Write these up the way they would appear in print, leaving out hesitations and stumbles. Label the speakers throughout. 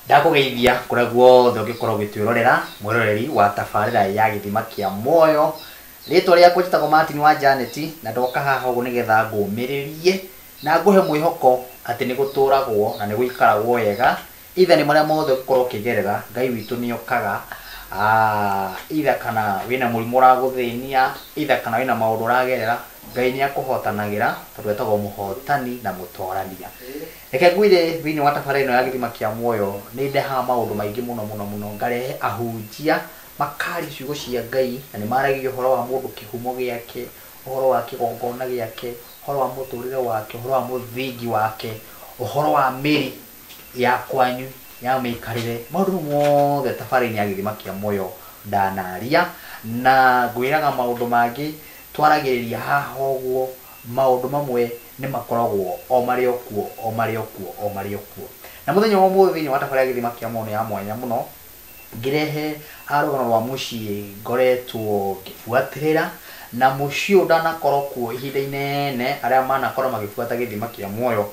Speaker 1: Ndakugeithia kuria guothe ungikorwo gitwirorera mwiroreri wa tabarira ya githima kia muoyo. Ritwa riakwa njitagwo Martin wa Janet na ndoka haha ugu nigetha ngumiririe na nguhe mwihoko ati ni guturagwo na ni guikaragwo wega ithe ni maria mothe ugikorwo kigerera Ngai witu ni okaga ithe kana wina murimu uraguthinia ithe kana wina maundu uragerera Ngai ni akuhotanagira tondu etagwo muhotani na mutorania. Reke ngwire thiini wa tabarira ino ya githima kia muoyo ni ndeha maundu maingi muno ngarehe ahunjia makari ciugo cia Ngai na ni maragia uhoro wa mundu kihumo giake, uhoro wa kigongona giake, uhoro wa muturire wake, uhoro wa muthingi wake, uhoro wa miri ya kwanyu ya mikarire maundu mothe tabarira ya githima kia muoyo ndanaria na ngwiraga maundu mangi twaragiriria haha uguo maundu mamwe ni makoragwo o mari okuo na muthenya wa muthi ni watabarira githima kia muoyo ya mwanya muno ngirehe arugano rwa mucii ngoretwo ngibuatirira na mucii ndanakorwo kuo ihinda inene aria manakorwo magibuata githima kia muoyo.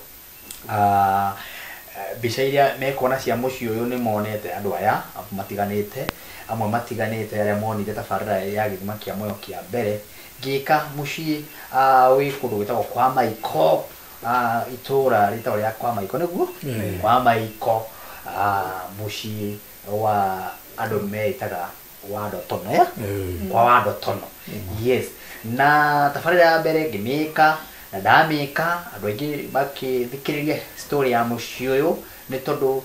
Speaker 1: Mbica iria mekuona cia mucii uyu ni monete andu aya matiganite amwe matiganite aria monire tabarira ya githima kia muoyo kia mbere ngika mucii wi kundu gwitagwo kwa Maiko itura ritagwo ria kwa Maiko niguo kwa Maiko mucii wa andu meitaga Wado Tono ya kwa Wado Tono yes na tabarira ya mbere ngimika na ndamika andu aingi makithikiriria story ya mucii uyu ni tondu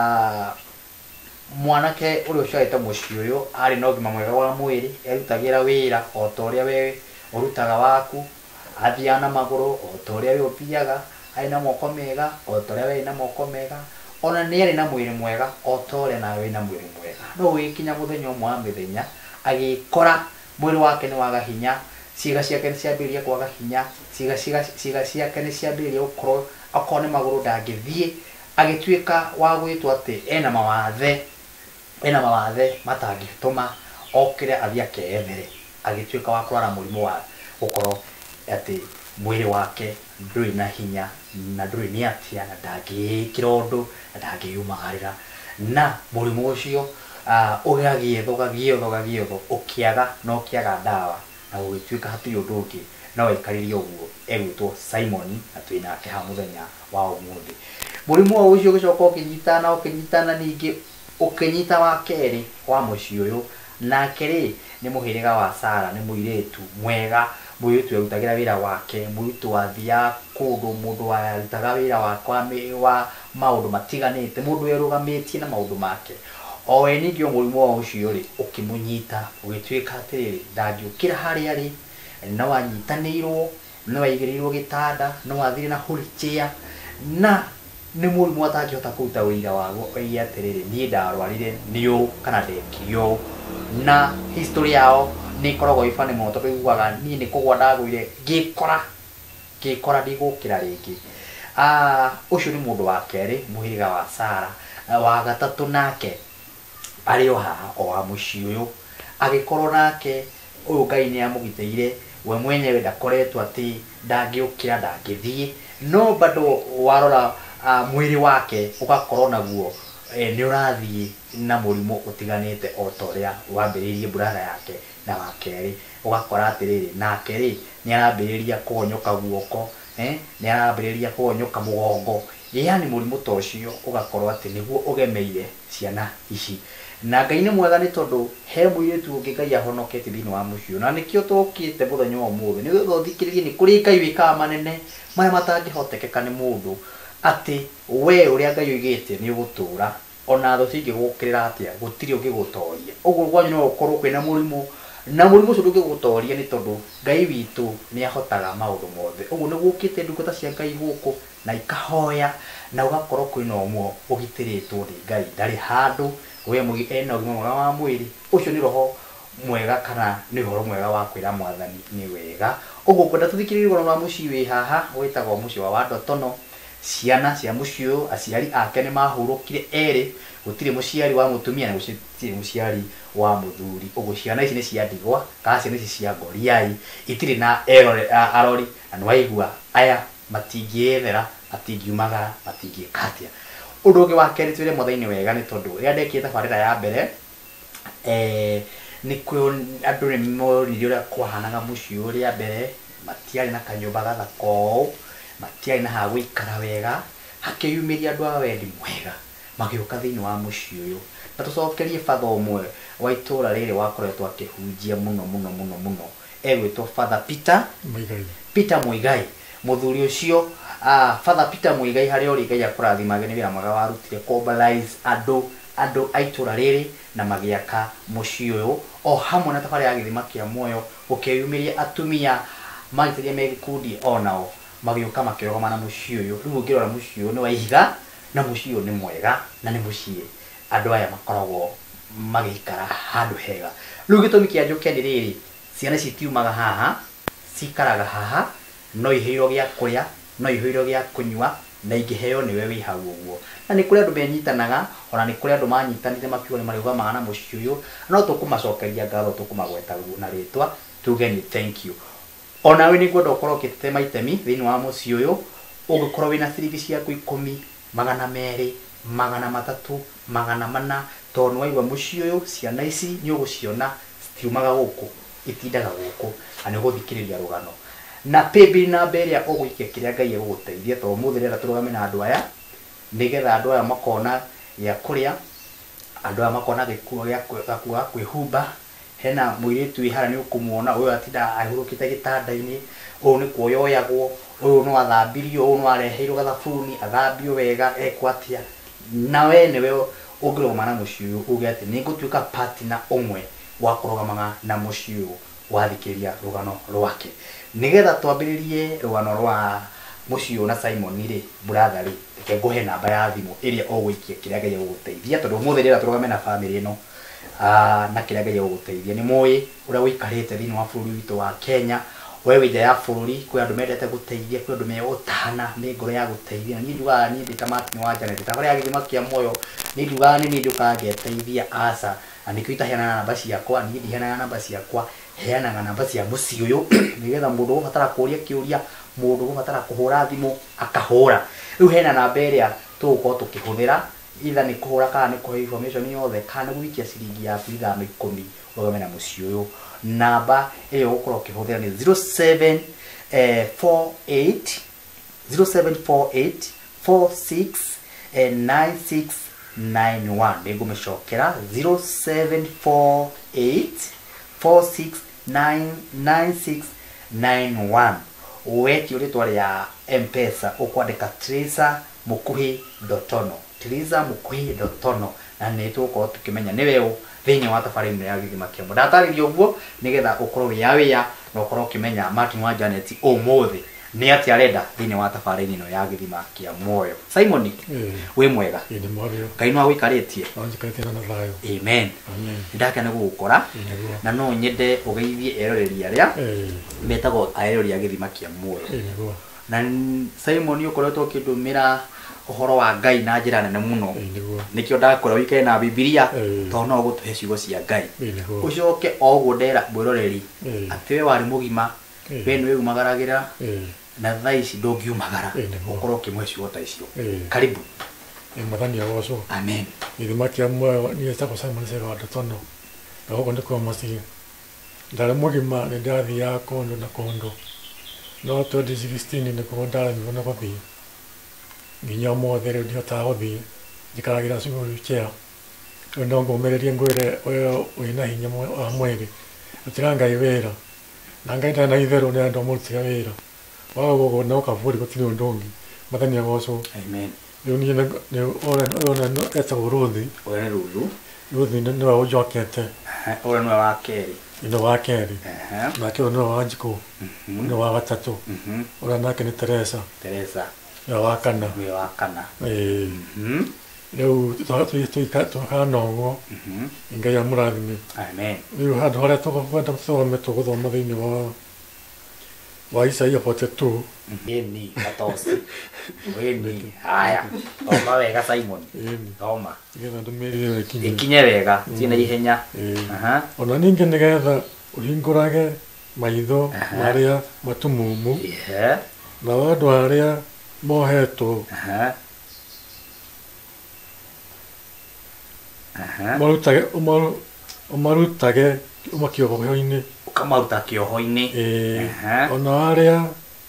Speaker 1: mwanake uri ucoete mucii uyu ari na ugima mwega wa mwiri erutagira wira o ta uria we urutaga waku athiana maguru o ta uria we uthiaga aina moko mega o ta uria we na moko mega ona ni ari na mwiri mwega o ta uria nawe na mwiri mwega no wikinya muthenya umwe wa mithenya agikora mwiri wake ni waga hinya ciiga ciake ni ciambiriria kwaga hinya ciiga ciake ni ciambiriria gukorwo akone maguru ndangithie agituika wa gwitwo ati ena mawathe matangituma okire athia keethere agituika wa kurara murimu wa gukorwo ati mwiri wake nduri na hinya na nduri ni atia na ndangikira undu na ndangiyumagarira na murimu ucio ugagietho ukiaga no kiaga ndawa na ugituika hatiri undu ungi no ikaririo uguo egwitwo Simon na twinake ha muthenya wa umuthi. Murimu ucio ugicoka ukinyitana ningi ukinyita wa keri wa mucii uyu nake ri ni muhiriga wa Sara ni muiretu mwega muiretu arutagira wira wake muiretu athia kundu mundu arutaga wira wa maundu matiganite mundu erugamitie na maundu make o we ningi murimu ucio ri ukimunyita ugituika atiri ndangiukira hari ari no wanyitanirwo no waigirirwo gitanda no wathire na wheelchair na ni murimu atangihota kuruta wira waguo oiga atiriri ni ndarwarire niu kana ndekio na history yao ni koragwo ifane muno tondu iguaga ni ni kugwa ndagwire ngikora ndigukira ringi. Ucio ni mundu wa keri muhiriga wa Sara wa gatatu nake ari o haha o wa mucii uyu agikorwo nake uyu Ngai ni amugiteire we mwenyewe ndakoretwo ati ndangiukira ndangithie no bado warora mwiri wake ugakorwo naguo ni urathie na murimu utiganite o ta uria wambiririe brother yake na wakeri ugakora atiriri nake ri ni arambiriria kugonyoka guoko ni arambiriria kugonyoka mugongo yani murimu ta ucio ugakorwo ati niguo ugemeire ciana ici na Ngai ni mwega ni tondu he muiretu ungi Ngai ahonoketie thiini wa mucii na nikio tukite muthenya wa umuthi ni guthikiririe ni kuri Ngai wikaga manene maria matangihotekeka ni mundu ati we uria Ngai oigite ni ugutura ona tho cingi gukirira atia gutiri ungigutoria uguo gwanyu no ukorwo kwina murimu na murimu ucio ndungigutoria ni tondu Ngai witu ni ahotaga maundu mothe uguo ni gukite ndungata cia Ngai guku na ikahoya na ugakorwo kwina umwe ugitiritwo ni Ngai ndari handu we mugi ena ugima mwega wa mwiri ucio ni roho mwega kana ni horo mwega wa kwira mwathani ni wega uguo kwenda tuthikiririe roho wa mucii wi haha witagwo mucii wa Wado Tono ciana cia mucii uyu aciari ake ni mahurukire eri gutire muciari wa mutumia na gutire muciari wa muthuri uguo ciana ici ni cia ndigwa kana ciana ici cia ngoriai itire na arori na waigua aya matingiethera matingiumagara matingikatia undu ungi wa keri twire mothaini wega ni tondu ria ndekie tabarira ya mbere ni kwe andu ni moririo ria kwahanaga mucii uria mbere matiari na kanyumba gathako matiari na ha guikara wega hakiyumiria andu a wendi mwega magioka thiini wa mucii uyu na tucokerie father umwe wa itura riri wakoretwo akihunjia muno egwitwo Father Peter Muigai muthuri ucio Father Peter Muigai hari ori Ngai akurathimage ni wira mwaga warutire mobilize andu aitura riri na magiaka mucii uyu o hamwe na tabari ya githima kia muoyo ukiyumiria atumia magitiria me gikundi onao magioka makirogoma na mucii uyu riu ngirora mucii uyu ni wa ihiga na mucii uyu ni mwega na ni mucii andu aya makoragwo magikara handu hega riu gitumi kia njuke ni riri ciana citiumaga haha cikaraga haha no iheiro gia kuria no iheiro gia kunyua na ingiheo niwe wi hau uguo na ni kuri andu menyitanaga ona ni kuri andu manyitanire makiuga ni mariuga magana mucii uyu no tukumacokeria ngatho tukumagweta na ritwa tuge ni thank you ona we ni gwenda ukorwo ukitema itemi thiini wa mucii uyu ungikorwo wina ciringi ciaku 10 magana meri magana matatu magana mana tondu waigua mucii uyu ciana ici ni uguciona citiumaga guku itindaga guku ani guthikiriria rugano na pebi na beria uguikia kiria Ngai eguguteithia to muthirira turugame na andu aya nigetha andu aya makona ya kuria andu aya makona gikuo gya kwihumba hena muiritu ihara ni ukumuona uyu atinda ahurukite gitanda-ini uyu ni kuoyoyagwo uyu no athambirio uyu no areheirwo gathabuni athambio wega ekwatia na we niwe ungiroma na mucii uyu uge ati ningutuika partner umwe wa kurugamaga na mucii uyu wathikiria rugano rwake nigetha twambiririe rugano rwa mucii uyu na Simon ri brother ri ke nguhe namba ya thimu iria uguikia kiria Ngai eguguteithia tondu muthirira turugame na family ino na kiria Ngai eguguteithia ni moi uria wikarite thiini wa bururi witu wa Kenya wewe nja ya bururi kwi andu mendete guteithia kwi andu megutana ni ngoro ya guteithia ni nduga ni ndita Martin wa Janet tabari ya githima kia muoyo ni nduga ni nduka ngeteithia asa andikio itaheana namba ciakwa ni ndiheana namba ciakwa heana namba cia mucii uyu nigetha mundu ubatara kuria kiuria mundu ubatara kuhura thimu akahura riu hena namba iria tugukorwo tukihuthira either ni kuhura kana ni kuhe information yothe kana guikia ciringi ya 10 rugame na mucii uyu namba iyo gukorwo ukihuthira ni 0748 469691 ningumicokera 0748 469691 weti uritwa ria M-Pesa ukwandika Teresa Mukuhi.tono na ni tuko tukimenya ni wewe thiini wa tafari ya githima kia muoyo ndataririo uguo nigetha ukorwo wi ya na ukorwo ukimenya Martin wa Janet umuthi ni ati arenda thiini wa tafari ino ya githima kia muoyo Simon wi mwega
Speaker 2: ni mwega
Speaker 1: Ngai no gwikaritie
Speaker 2: anjikaritie na thayo
Speaker 1: amen ndakena gugukora na no nyende ugeithie eroreri aria metagwo aerori ya githima kia muoyo na Simon ukoretwo ukindumira uhoro wa Ngai na njira nene muno nikio ndakora wikae na Biblia to no gutuhe ciugo cia Ngai ucoke oguo ndera mwiroreri ati we wari mugima we niwe umagaragira na thaici ndungiumagara ukorwo kimwe ciugo ta icio karibu
Speaker 2: mwathani agoco
Speaker 1: amen
Speaker 2: githima kia muoyo ni etagwo Simon Tono na guko ndikuo mucii ndari mugima ni ndathia kondo na kondo no 2016 ndikuo ndaremwo na guthii nginya mothe riu ndihota guthii njikaragira cukuru chea no ngomererie ngwire uyu wina hinya wa mwiri utira Ngai wira na Ngai ndana itheru ni andu murutira wira wago no kavuri gutiri undu ungi mathani agoco
Speaker 1: amen
Speaker 2: riu ni ona etagwo Ruthi Ruthi ni wa ujokete
Speaker 1: ora no wa keri
Speaker 2: ni wa keri na kio no wa Njiko ni wa gatatu ora nake ni Teresa ya wakana riu tukana uguo Ngai amurathime
Speaker 1: amen
Speaker 2: riu handu haria tukwenda tuguthoma thiini wa Isaia 42
Speaker 1: ni katosi weni haya oma wega Simon oma
Speaker 2: getha ndumirire
Speaker 1: ikinye wega cina ihenya
Speaker 2: ona ninge nigetha uhingurage maitho maria matumumu na andu aria mohetwo Umarutage umakiohoini.
Speaker 1: Ukamaruta kioho-ini.
Speaker 2: Ona aria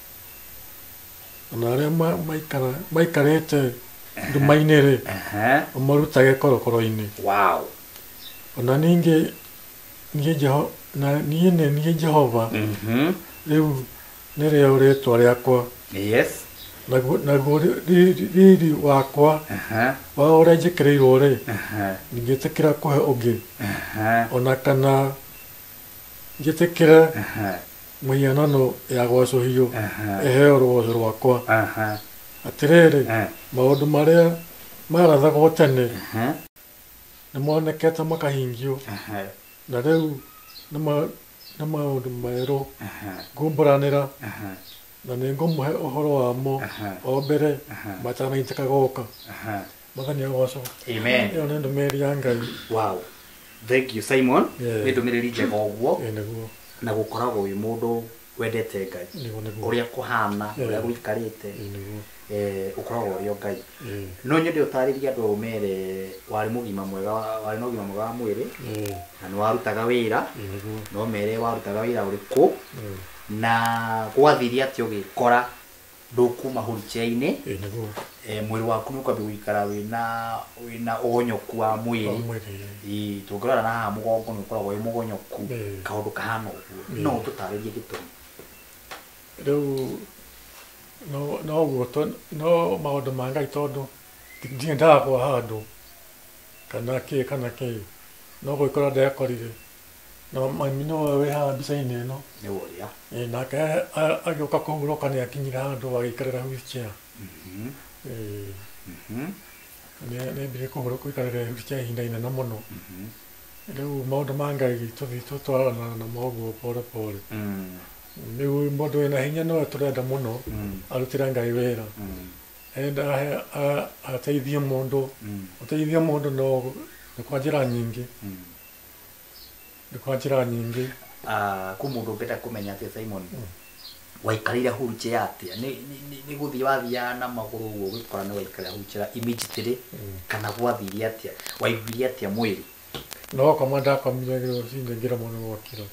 Speaker 2: maikarete ndumainere umarutage korokoro-ini.
Speaker 1: Wow.
Speaker 2: Ona ninge Jehova riu nireo ritwa riakwa.
Speaker 1: Yes.
Speaker 2: Naguo riri wakwa wa uria njikirirwo ri ningitikira kuhe ungi ona kana njitikire muhianano ya gwacuhio eheo rwoco rwakwa atiriri maundu maria marathagwo tene nimonekete makahingio na riu nĩ maũndũ merũ ngũmbũranĩra na nĩ ngũmũhe ũhoro wamo o mbere matanaitĩka goka. Mwathani agocwo.
Speaker 1: Amen.
Speaker 2: Ĩyo nĩ ndũmĩrĩri ya Ngai.
Speaker 1: Wow. Thank you Simon. Nĩ ndũmĩrĩri njega ũguo.
Speaker 2: Nĩguo.
Speaker 1: Na gũkoragwo wĩ mũndũ wendete Ngai. Ũrĩa kũhana, ũrĩa gũikarĩte. Ũkoragwo ũrĩ o Ngai. No nyende ũtarĩrie andũ mere warĩ mũgima mwega warĩ na ũgima mwega wa mwĩrĩ na nĩ warutaga wĩra no mere warutaga wĩra ũrĩkũ na gwathirie atĩ ũgĩkora ndũkuma wheelchair-inĩ mwĩrĩ waku nĩ ũkwambia gũikara wĩna ũgonyoku wa mwĩrĩ tũngĩrora na haha mũgongo nĩ ũkoragwo wĩ mũgonyoku kaũndũ kahana ũguo no ũtũtarĩrie gĩtũmi.
Speaker 2: Rĩu no guo no maũndũ ma Ngai tondũ ndiendaga kwa handũ kana kĩ no gwĩkora ndekorire no mami no wĩ haha mbica-inĩ ĩno
Speaker 1: nĩ ũrĩa
Speaker 2: nake agĩũka kũhurũka nĩ akinyire handũ agĩikarĩra wheelchair nĩambire gũikarĩra wheelchair ihinda inene mũno. Rĩu maũndũ ma Ngai tũthiĩ tũtwarana na moguo pole pole. Rĩu mũndũ wĩna hinya nowe tũrenda mũno arutĩre Ngai wĩra enda ateithie mũndũ no nĩ kwa njĩra nyingĩ
Speaker 1: kwĩ mũndũ ũngĩenda kũmenya atĩ Simon waikarĩire wheelchair atĩa nĩ gũthiĩ wathiaga na magũrũ ũguo ũgĩkora nĩ waikarĩra wheelchair immediately kana gwathirie atĩa waiguire atĩa mwĩrĩ?
Speaker 2: No kama ndakomire rũcinĩ ngĩremwo nĩ gũkĩra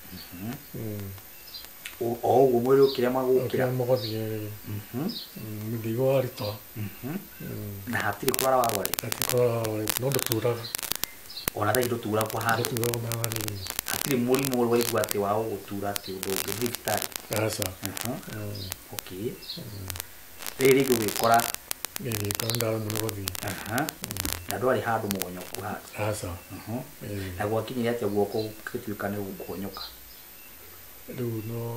Speaker 1: o ũguo mwĩrĩ ũkĩrema gũkĩra
Speaker 2: mũgothiĩ mĩthigo waritũha
Speaker 1: na hatirĩ kũrara warwarĩ
Speaker 2: no ndũturaga
Speaker 1: ona thaĩ ndũturagwo handũ hatirĩ mũrimũ ũrĩ waigua atĩ wa gũgũtura atĩ ũndũ ũngĩ thibitarĩ?
Speaker 2: Aca.
Speaker 1: Okay. Rĩrĩ rĩngĩ ũgĩkora
Speaker 2: ndara mũno gũthiĩ
Speaker 1: na ndwarĩ handũ mũgonyoku handũ?
Speaker 2: Aca.
Speaker 1: Na gwakinyire atĩa guoko gũgĩtuĩka nĩ gũkuonyoka?
Speaker 2: Rĩu no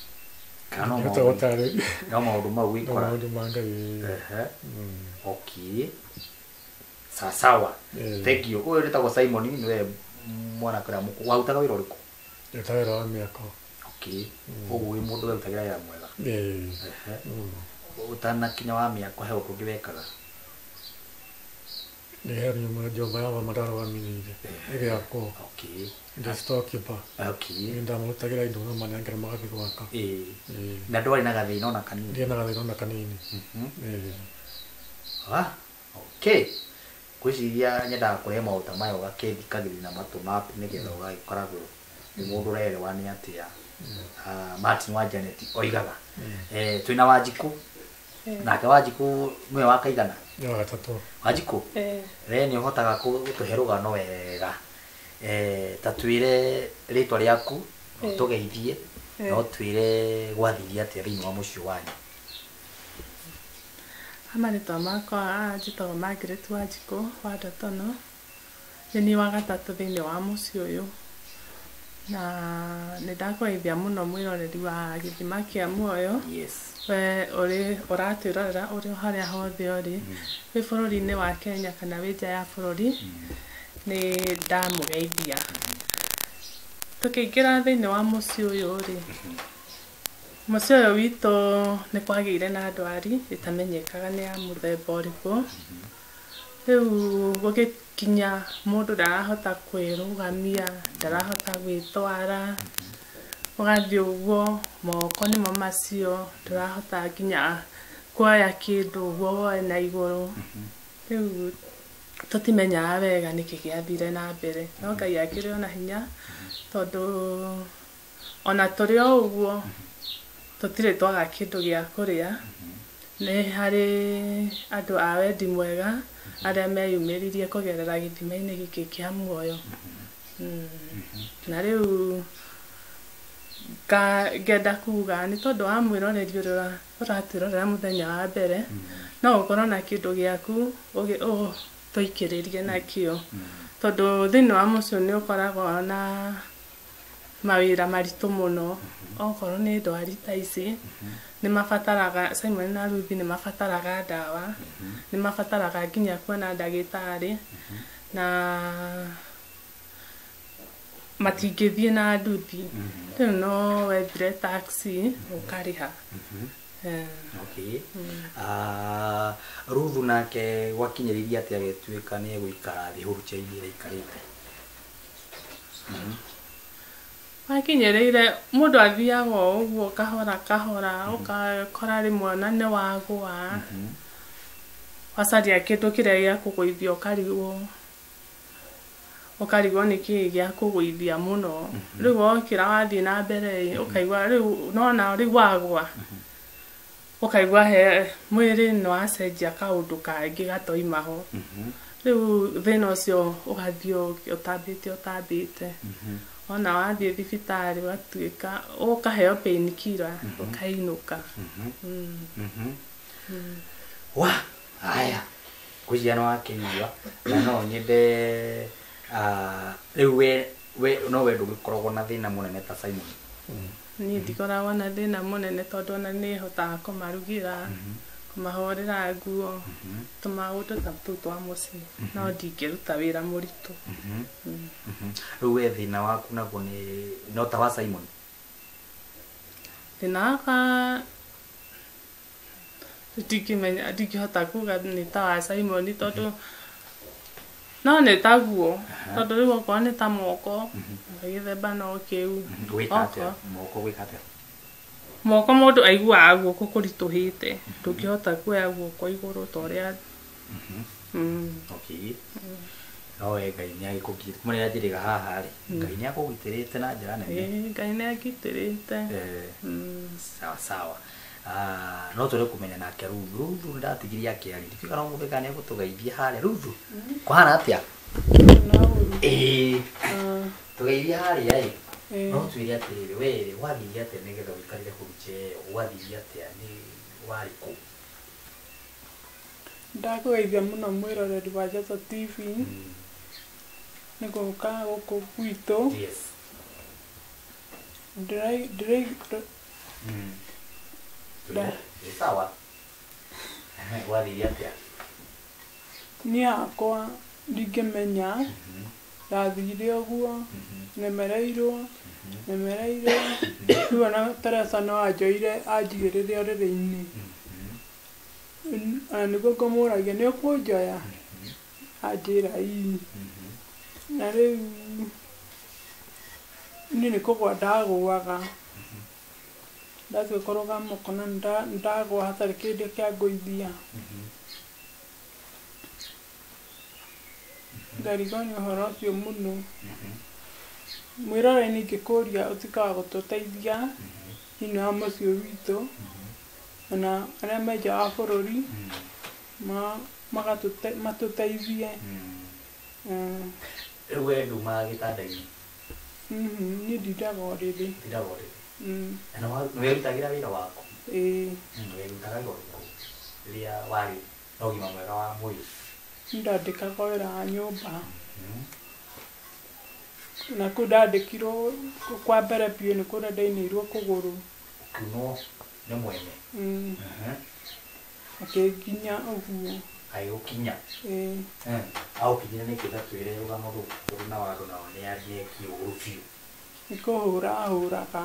Speaker 1: no maũndũ mau wĩkora?
Speaker 2: Maũndũ ma Ngai.
Speaker 1: Okay. Sawa. Thank you. Ũyũ wĩtagwo Simon nĩwe mwana kũrĩa mũkũ warutaga wĩra ũrĩkũ?
Speaker 2: Ndutaga wĩra wa mĩako.
Speaker 1: Okay. Ũguo wĩ mũndũ ũrutagĩra wĩra mwega? Ũtanakinya wa mĩako he ũndũ ũngĩ wekaga?
Speaker 2: Nĩ herio nyũmba ya matarũgamĩrĩire ĩgĩakwo.
Speaker 1: Okay.
Speaker 2: Ndĩ storekeeper.
Speaker 1: Okay.
Speaker 2: Nĩ ndamũrutagĩra indo no manengera magathiĩ gwaka.
Speaker 1: Na ndwarĩ na gathĩna ona kanini?
Speaker 2: Ndiĩ na gathĩna ona kanini.
Speaker 1: Okay. Gwĩciria nyendaga kũrehe maũndũ ta maya ũgakĩthikagĩrĩria na matũ maku nĩgetha ũgagĩkoragwo nĩ mũndũ ũrerewa nĩ atĩa. Martin wa Janet oigaga twĩna Wanjikũ nake Wanjikũ nĩwe wa kaigana?
Speaker 2: Nĩ wa gatatũ.
Speaker 1: Wanjikũ we nĩ ũhotaga gũtũhe rũgano wega ta twĩre rĩtwa rĩaku tũgeithie no twĩre gwathirie atĩa thĩinĩ wa mũciĩ wanyu?
Speaker 3: Amarĩtwa makwa njĩtagwo Margaret Wanjikũ wa Ndatono. Nĩ niĩ wa gatatũ thĩinĩ wa mũciĩ ũyũ na nĩ ndakũgeithia mũno mwĩroreri wa gĩthima kĩa muoyo we ũratwĩrorera ũrĩ harĩa hothe ũrĩ wĩ bũrũri-inĩ wa Kenya kana wĩ nja ya bũrũri nĩ ndamũgeithia. Tũkĩingĩra thĩinĩ wa mũciĩ ũyũ rĩ mũciĩ ũyũ witũ nĩ kwagĩire na ndwari ĩtamenyekaga nĩ ya mũthemba ũrĩkũ. Rĩu gũgĩkinya mũndũ ndarahota kwĩrũgamia ndarahota gwĩtwara ũgathiĩ ũguo moko nĩmo macio ndũrahota nginya kuoya kĩndũ ũguo woe na igũrũ. Rĩu tutimenyaga wega niki giathire na mbere no Ngai akire ona hinya tondu ona turi o uguo tutire twaga kindu gia kuria ni hari andu a wendi mwega aria meyumiririe kugerera githima-ini giki kia muoyo na riu ngenda kuga ni tondu wa mwiroreri uria uratwirorera muthenya wa mbere no ukorwo na kindu giaku tuikiririe nakio tondu thiini wa mucio ni ukoragwo na mawira maritu muno okorwo ni ndwari ta ici ni mabataraga Simon na Ruthi ni mabataraga ndawa ni mabataraga nginya kuona ndagitari na matingithie na nduthi riu no wethire taxi ukariha
Speaker 1: okay Ruthu nake gwakinyiriria atia getuika ni guikara thi hurucha-ini ira ikarite
Speaker 3: wakinyereire mundu athiaga uguo kahora kahora ukakora rimwe na ni wagwa wacaria kindu kiria gia kuguithia ukarigwo niki gia kuguithia muno riu wokira wathie na mbere ukaigua riu nona riu wagwa ukaigua he mwiri no acenjia kaundu kangi gatoimaho riu thina ucio ugathie utambite ona wathie thibitari watuika ukaheo painkiller ukainuka
Speaker 1: wa haya kujiana wakinywa na no nyende riu we no we ndugikoragwo na thina munene ta Simon
Speaker 3: ni ndikoragwo na thina munene tondu ona ni hotaga kumarugira kumahorera nguo tumaundu ta tu twa mucii no ndingiruta wira muritu
Speaker 1: riu we thina waku naguo ni no ta wa Simon
Speaker 3: thina wakwa ndingihota kuga ni ta wa Simon tondu no ni taguo tondu riu okorwo ni ta moko githemba no kiu moko mundu aiguaga guoko kurituhite ndungihota kuoya guoko iguru ta uria
Speaker 1: okay no Ngai ni agikugirite muri ajiriga haha ri Ngai ni akugitirite na njira nene
Speaker 3: Ngai ni agitirite
Speaker 1: sawa sawa no tore kumenya nake Ruthu ndatigiria akiari ndifika no mutheka ni gutugeithia hare Ruthu kwahana atia tugeithia hare ai no tuiria atiriri we wathiria atia nigetha wikarire huruche wathiria atia ni wari ku
Speaker 4: ndakugeithia muno mwiroreri wa Njata TV ni guka guku gwitu ndirai
Speaker 1: sawa wathiria atia
Speaker 4: ni akwa ndingimenya ndathire uguo nemereirwo riu ona Teresa no anjoire anjigirire oriri-ini niguo ngumuragia ni ukunjoya anjira ii na riu ni nikugwa ndagwaga ndathie koroga mukona ndagwa hatari kindu kia nguithia ndarigwo ni uhoro ucio muno mwiroreri ngikuria utikaga gututeithia thini wa mucii witu ona aria me nja wa bururi matuteithie
Speaker 1: riu we nduma gitanda-ini
Speaker 4: ni ndindaga oriri
Speaker 1: na nĩwĩrutagira wĩra waku nĩwĩrutaga wĩra ũrĩkũ rĩrĩa warĩ na ũgima mwega wa mwĩrĩ
Speaker 4: ndandĩkaga wĩra wa nyũmba na kũu ndandĩkirwo kwa mbere biũ nĩ kũrĩa ndainĩirwo kũgũrũ
Speaker 1: ũkiunwo nĩ mwene
Speaker 4: akĩnginya ũguo
Speaker 1: agĩgũkinya agũkinyire nĩkĩ twĩre rũgano rũrũ na wandũ nao nĩ arie kĩũgũrũ biũ
Speaker 4: nĩ kũhũra ahũraga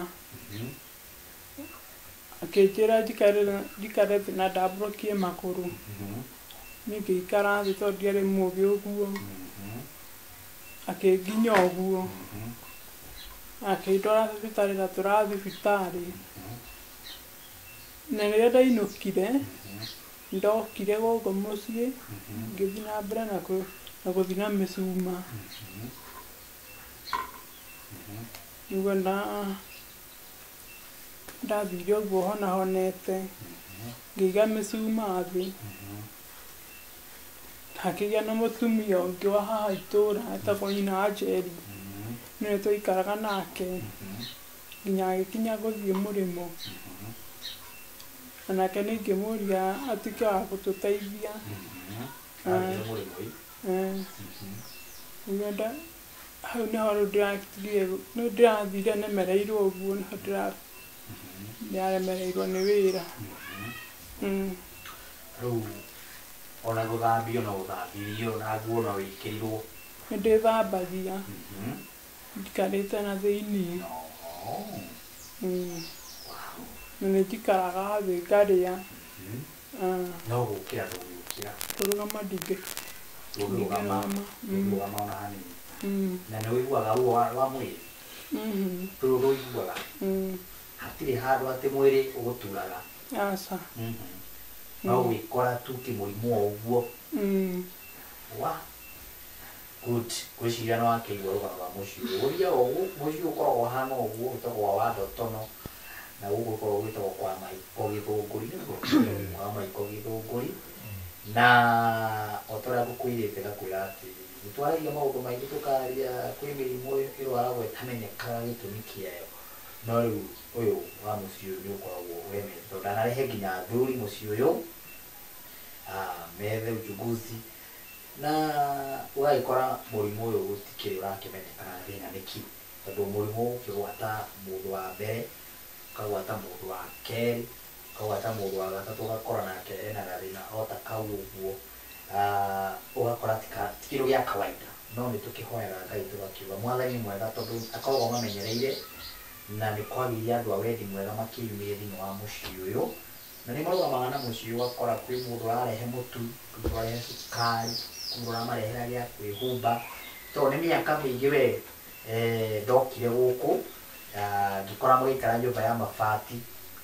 Speaker 4: akĩnjĩra njikare thĩ na ndambũrũkie magũrũ niĩ ngĩikara thĩ tondũ ndiarĩ mũũgĩ ũguo akĩnginya ũguo akĩndwara thibitarĩ na tũrathiĩ thibitarĩ na rĩrĩa ndainũkire ndokire gũkũ mũciĩ ngĩthiĩ na mbere na na gũthiĩ na mĩcuma nĩguo ndathire ũguo honahonete ngĩiga mĩcuma thĩ hakĩgĩa na mũtumia ũngĩ wa haha itũũra etagwo nyina wa Njeri nĩwe twaikaraga nake nginya agĩkinya gũthiĩ mũrĩmo nake nĩingĩmũria atuĩke wa gũtũteithia hau nĩho rĩu ndĩrathire nemereirwo ũguo nĩho ndĩraremereirwo nĩ wĩra
Speaker 1: rĩu ona gũthambio no gũthambio na nguo no wĩkĩrirwo
Speaker 4: nĩndĩthambagia ndikarĩte na thĩinĩ na nĩnjikaraga thĩ ngarĩa
Speaker 1: no gũkĩra ndũgĩũkĩra
Speaker 4: kũrũgama
Speaker 1: ndũrũgama ona hanini na nĩ ũiguaga ruo rwa mwĩrĩ rũo rũiguaga hatirĩ handũ atĩ mwĩrĩ ũgũturaga
Speaker 4: aca
Speaker 1: no gwĩkora tu kĩmũrimũ o ũguo wa good gwĩciria no wakĩigua rũgano rwa mũciĩ ũria mũciĩ ũkoragwo ũhana ũguo ũtagwo wa Ndotono na gũkũ ũkoragwo gwĩtagwo kwa Maiko Gĩthũngũri kwa Maiko Gĩthũngũri na otorĩa ngũkwĩrĩte ngakwĩra atĩ nĩtwaragia maũndũ maingĩ tũkaria kwĩ mĩrimũ ĩrwaragwo ĩtamenyekaga gĩtũmi kĩayo no rĩu ũyũ wa mũciĩ ũyũ nĩũkoragwo wemete tondũ ndanarehe nginya athuri mũciĩ ũyũ methe uchunguzi na ũgagĩkora mũrimũ ũyũ gũtikĩrĩ ũrakĩmenyekana thĩna nĩkĩ tondũ mũrimũ ũkĩgwata mũndũ wa mbere ũkagwata mũndũ wa kerĩ ũkagwata mũndũ wa gatatũ ũgakora nake ena gathĩna o ta kau ũguo ũgakora ti kĩndũ gĩa kawaida no nĩtũkĩhoyaga Ngai tũgakiuga Mwathani mwega tondũ akoragwo mamenyereire na nĩ kwagĩria andũ a wendi mwega makĩyumĩrie thĩinĩ wa mũciĩ ũyũ na nĩ marũgamaga na mũciĩ ũgakora kwĩ mũndũ ũrarehe mũtu kwĩ mũndũ ũrarehe cukari kwĩ mũndũ ũramarehera gĩa kwĩhumba tondũ nĩ mĩaka mĩingĩ we ndokire gũkũ ngĩkora mũgĩikara nyũmba ya mabati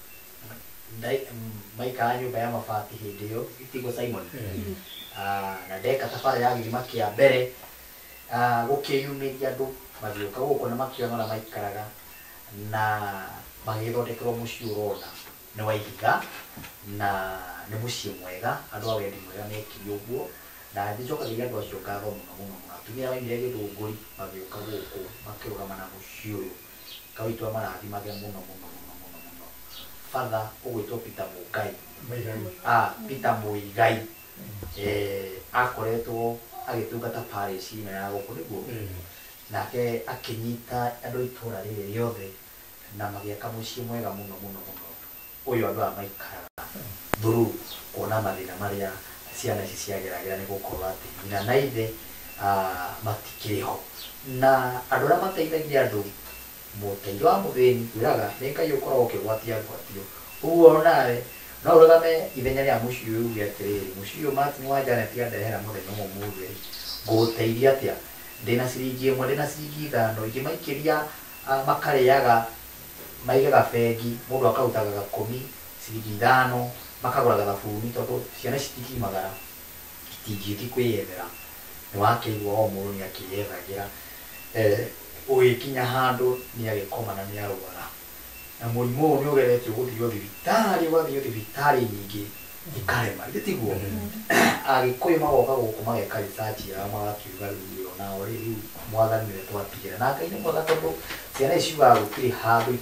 Speaker 1: maikara nyũmba ya mabati hĩndĩ ĩyo itigwo Simon na ndeka tabarĩra ya gĩthima kĩa mbere gũkĩyumĩria andũ magĩũka gũkũ na makĩona ũrĩa maikaraga na magĩthondekerwo mũciĩ ũrona nĩ wa ihiga na nĩ mũciĩ mwega andũ a wendi mwega mekire ũguo na ndĩcokagĩria andũ acio ngatho mũno mũno mũno atumia maumire Gĩthũngũri magĩũka gũkũ makĩrũgama na mũciĩ ũyũ kawitũ amarathimage mũno mũno mũno mũno mũno Father ũgwĩtwo Peter Mũigai Peter Mũigai akoretwo agĩtungata parish ĩno ya gũkũ nĩguo nake akĩnyita andũ itũũra rĩrĩ rĩothe na magĩaka mũciĩ mwega mũno mũno mũno ũyũ andũ aya maikaraga through kuona mathĩna marĩa ciana ici ciageragĩra nĩ gũkorwo atĩ nyina na ithe matikĩrĩ ho na andũ arĩa mateithagia andũ mũteithio wa mũthĩni kwĩraga nĩ Ngai ũkoragwo ũkĩgwatia ngwatio ũguo nawe no ũrũgame ithenya rĩa mũciĩ ũyũ uge atĩrĩrĩ mũciĩ ũyũ Martin wa Janet andehera mũthenya ũmwe mũthĩ ngũgũteithia atĩa ndĩna ciringi ĩmwe ndĩna ciringi ithano ingĩ maikĩria makarĩaga maigaga bengi mũndũ akarutaga gakũmi ciringi ithano makagũraga thabuni tondũ ciana citikimagara itingĩthi kwĩyethera nĩ wakĩigua o mũndũ nĩ akĩyethagĩra ũgĩkinya handũ nĩ agĩkoma na nĩ arwara na mũrimũ ũyũ nĩ ũgeretio gũthiĩ thibitarĩ ũgathiĩ thibitarĩ nyingĩ ikarema tiguo Agĩkũyũ magoka gũkũ mageka research yao magakiuga rĩu nao rĩu Mwathani nĩwe twatigĩra na Ngai nĩ mwega tondũ ciana ici ciugaga gũtirĩ handũ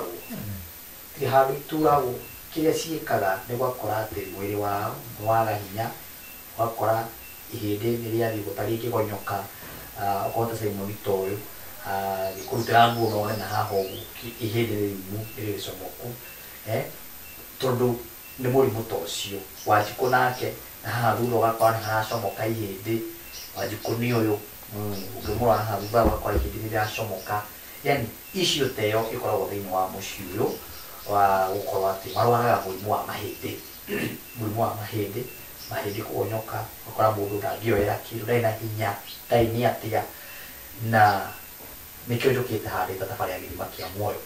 Speaker 1: ituragwo kĩrĩa ciĩkaga nĩ gwakora atĩ mwĩrĩ wao nĩ waga hinya ũgakora ihĩndĩ nĩ rĩathiĩ gũtariĩ kĩgonyoka okorwo ta Simon ta ũyũ gĩkũrutĩra nguo no wone na haha ũguo ihĩndĩ rĩumu rĩgĩcomoku tondũ nĩ mũrimũ ta ũcio Wanjikũ nake na haha thutha ũgakora nĩ haracomoka ihĩndĩ Wanjikũ nĩ ũyũ ũngĩmũrora haha thutha ũgakora ihĩndĩ nĩ rĩracomoka yani icio ta ĩyo ĩkoragwo thĩinĩ wa mũciĩ ũyũ wa gũkorwo atĩ marwaraga mũrimũ wa mahĩndĩ mahĩndĩ kũgonyoka ũgakora mũndũ ndangĩoera kĩndũ ndarĩ na hinya ndarĩ nĩ atĩa na nĩkĩo njũkĩte handĩte thabarĩ ya gĩthima kĩa muoyo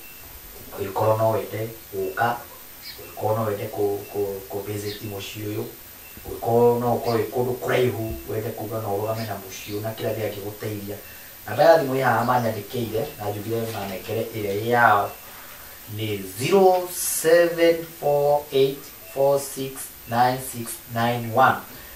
Speaker 1: ũngĩkorwo no wende gũka ũngĩkorwo no wende kũ visit mũciĩ ũyũ ko no ko ko kuraihu wende kuga no rugame na mucio na kila dia giguteithia na baadhi mwe ha amanya dikeire na jugire na nekere ile yao ni 0748469691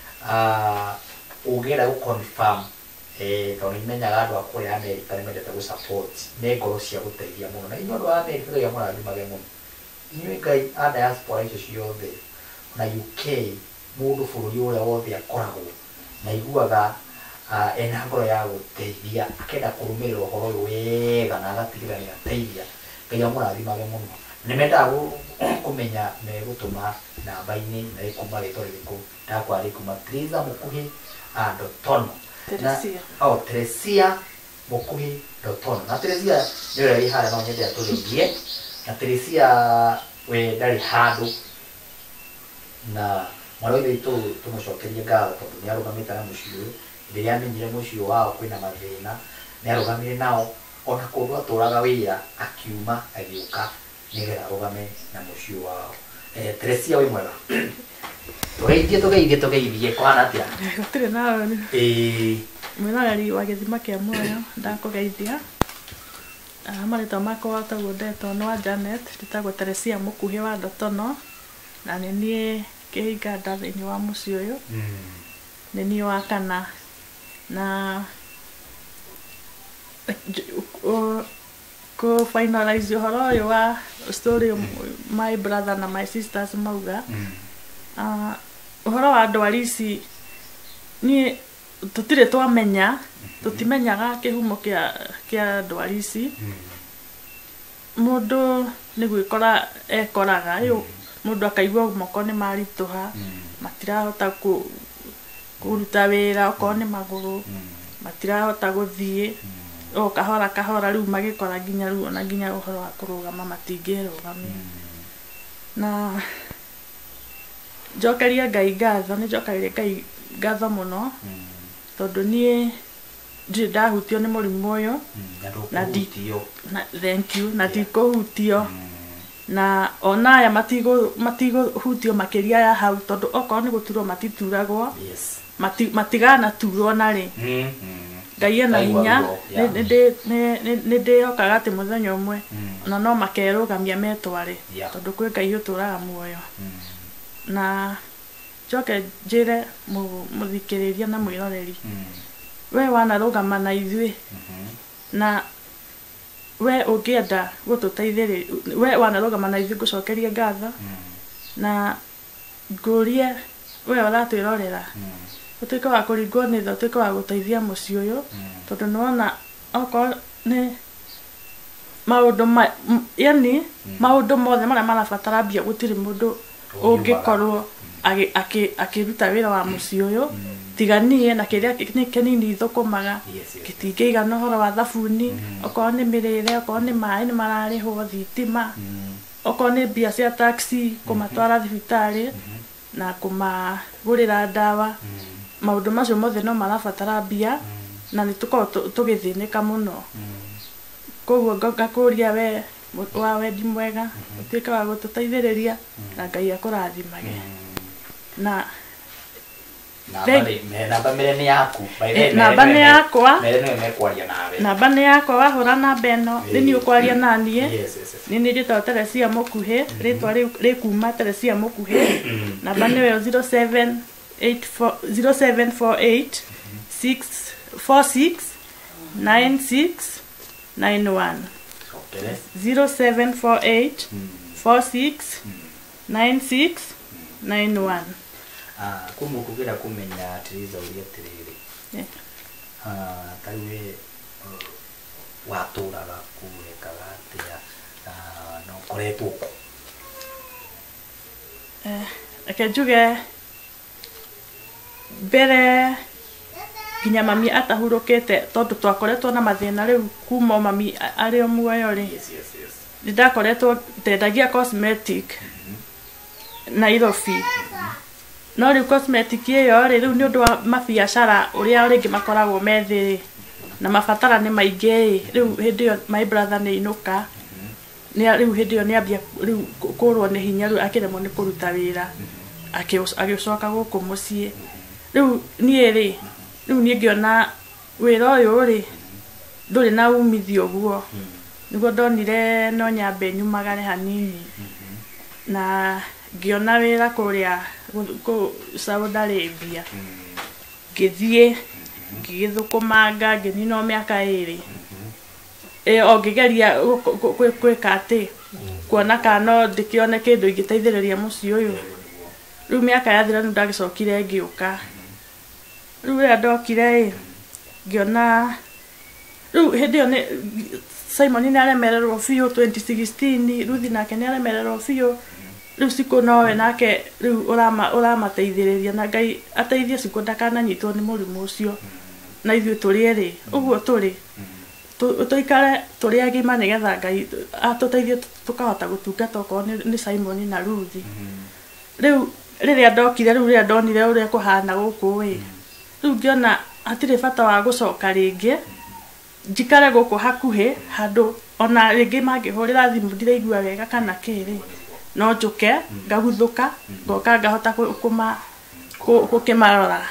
Speaker 1: ugera ku confirm tondå imenyaga andå a kå rä a Amerika nä mendete gå support nä ngoro cia gå teithia må no na inyuä andå a Amerika ngai må rathimage må no inyuä ngai a diaspora icio ciothe na UK må ndå bå rå ri å rä a wothe akoragwo na iguaga ena ngoro ya gå teithia akenda kå rå mä rä ra å horo å yå wega na agatigä ra nä ateithia ngai må rathimage må no nä mendaga kå menya megå tå ma namba-inä na rä kuma rä twa rä rä kå ndakwarä kuma Teresa Mukuhi Ndotono
Speaker 3: Teresia.
Speaker 1: Teresia Mukuhi Ndotono na Teresia nä å rä a wä harä no nyende atå rä na Teresia we ndarä handå na mwarä wa itå tå må cokerie ngatho tondå nä arå gamä te na må ciå hä ndä ä rä amenyire må ciå wao kwä na mathä na nä arå gamä re nao ona kå ndå atå raga wä ra akiuma agä å ka nä getha arå game na må ciå wao Teresia wä mwega tå geithie kwana atä a
Speaker 3: Gũtirĩ nawe mwĩroreri wa gĩthima kĩa muoyo ndakũgeithia marĩtwa makwa wataguo Ndotono wa Janet ndĩtagwo Teresia Mukuhi wa Ndotono na nĩ niĩ kĩhinganda thĩinĩ wa mũciĩ ũyũ nĩ niĩ wa kana na kũ finalize ũhoro ũyũ wa story my brother na my sisters mauga ũhoro wa ndwari ici niĩ tũtirĩ twamenya tũtimenyaga kĩhumo kĩa ndwari ici mũndũ nĩ gwĩkora ekoraga mũndũ akaigua moko nĩ maritũha matirahota kũruta wĩra okorwo nĩ magũrũ matirahota gũthiĩ o kahora kahora rĩu magĩkora nginya rĩu ona nginya ũhoro wa kũrũgama matingĩrũgamia na njokeria Ngai ngatho nĩ njokagĩria Ngai ngatho mũno tondũ niĩ ndirĩ ndahutio nĩ mũrimũ ũyũ na thank you na ndikũhutio na ona aya matigũhutio makĩria ya hau tondũ okorwo nĩ gũturwo matituragwo matiganaturwo na rĩ Ngai ena hinya nĩ ndĩhokaga atĩ mũthenya ũmwe ona no makerũgamia metware tondũ kwĩ Ngai ũtũraga muoyo na njoke njĩre mũthikĩrĩria na mwĩroreri we wanarũgama na ithuĩ na we ũngĩenda gũtũteithĩrĩria we wanarũgama na ithuĩ ngũcokerie ngatho na ngũrie we ũratwĩrorera ũtuĩke wa kũringwo nĩ tha ũtuĩke wa gũteithia mũciĩ ũyũ tondũ nĩwona okorwo nĩ maũndũ yani maũndũ mothe marĩa marabatara mbia gũtirĩ mũndũ ũngĩkorwo akĩruta wĩra wa mũciĩ ũyũ tiga niĩ na kĩrĩa nĩ kĩnini thũkũmaga gĩtingĩigana ũhoro wa thabuni okorwo nĩ mĩrĩre okorwo nĩ maĩ nĩ mararĩhwo thitima okorwo nĩ mbia cia taxi kũmatwara thibitarĩ na kũmagũrĩra ndawa maũndũ macio mothe no marabatara mbia na nĩ tũkorwo tũgĩthĩnĩka mũno koguo ngakũria we wa wendi mwega ũtuĩke wa gũtũteithĩrĩria na Ngai akũrathimage na namba nĩ yakwa namba nĩ yakwa wahũra namba ĩno nĩ niĩ ũkwaria na niĩ nĩ niĩ njĩtagwo Teresia Mukuhi rĩtwa rĩ kuma Teresia Mukuhi namba nĩyo 0748 646 9691 0748 46 9691
Speaker 1: kumukugira kumenya Teresa uri atiriri taiwe waturaga kurekaga atia no koretwo
Speaker 3: akenjuge mbere nginya mami atahurũkĩte tondũ twakoretwo na mathĩna rĩu kuma mami arĩ muoyo rĩ ndakoretwo ndendagia cosmetic Nairobi no rĩu cosmetic ĩyo rĩ rĩu nĩ ũndũ wa mabiacara ũrĩa rĩngĩ makoragwo methĩ na mabatara nĩ maingĩ rĩu hĩndĩ ĩyo my brother nĩ inũka rĩu hĩndĩ ĩyo nĩ ambia rĩu kũrwo nĩ hinya rĩu akĩremwo nĩ kũruta wĩra agicoka guku mucii riu nie ri riu nie ngiona wira uyu ri nduri na umithio guo niguo ndonire no nyambe nyumagare hanini na ngiona wira kuria ku Saudi Arabia ngithie ngigithukumanga nginina miaka 2 o ngigeria gwika ati kuona kana ndikione kindu ingiteithiriria mucii uyu riu miaka yathira ni ndagicokire ngiuka riu ria ndokire ngiona riu hindi yo ni Simon ni aremererwo biũ 2016 Ruthi nake ni aremererwo biũ riu siku nowe nake riu uramateithiriria na Ngai ateithie siku ndakananyitwo ni murimu ucio na ithuĩ turi eri uguo turi tuikare turi agima nigetha Ngai atuteithie tukahota gutungata okorwo ni Simon na Ruthi riu riria ndokire riu riria ndonire uria kuhana guku wi riu ngiona hatire bata wa gucoka ringi njikare guku hakuhi handu ona ringi mangihurira thimu ndiraigua wega kana kiri no njuke ngaguthuka ngoka ngahota kukimarora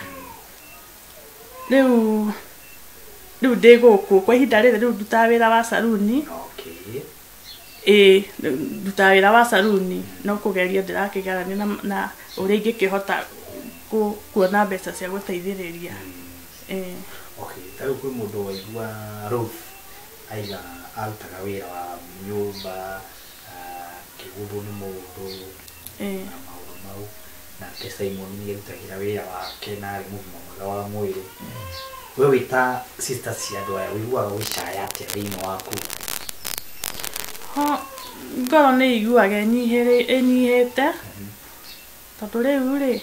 Speaker 3: riu ndi guku kwa ihinda riri riu ndutaga wira wa saruni ndutaga wira wa saruni no kugeria ndirakigerania na uria ingikihota kuona mbeca cia guteithiriria
Speaker 1: okay tariu kwi mundu waigua Ruth aiga arutaga wira wa nyumba kigudu ni mundu na maundu mau na Simon ni arutagira wira wake na ari mugima mwega wa mwiri we wita sister cia andu aya wiguaga wicaya atia thiini waku
Speaker 3: ngoro ni iguaga enyihite tondu riu ri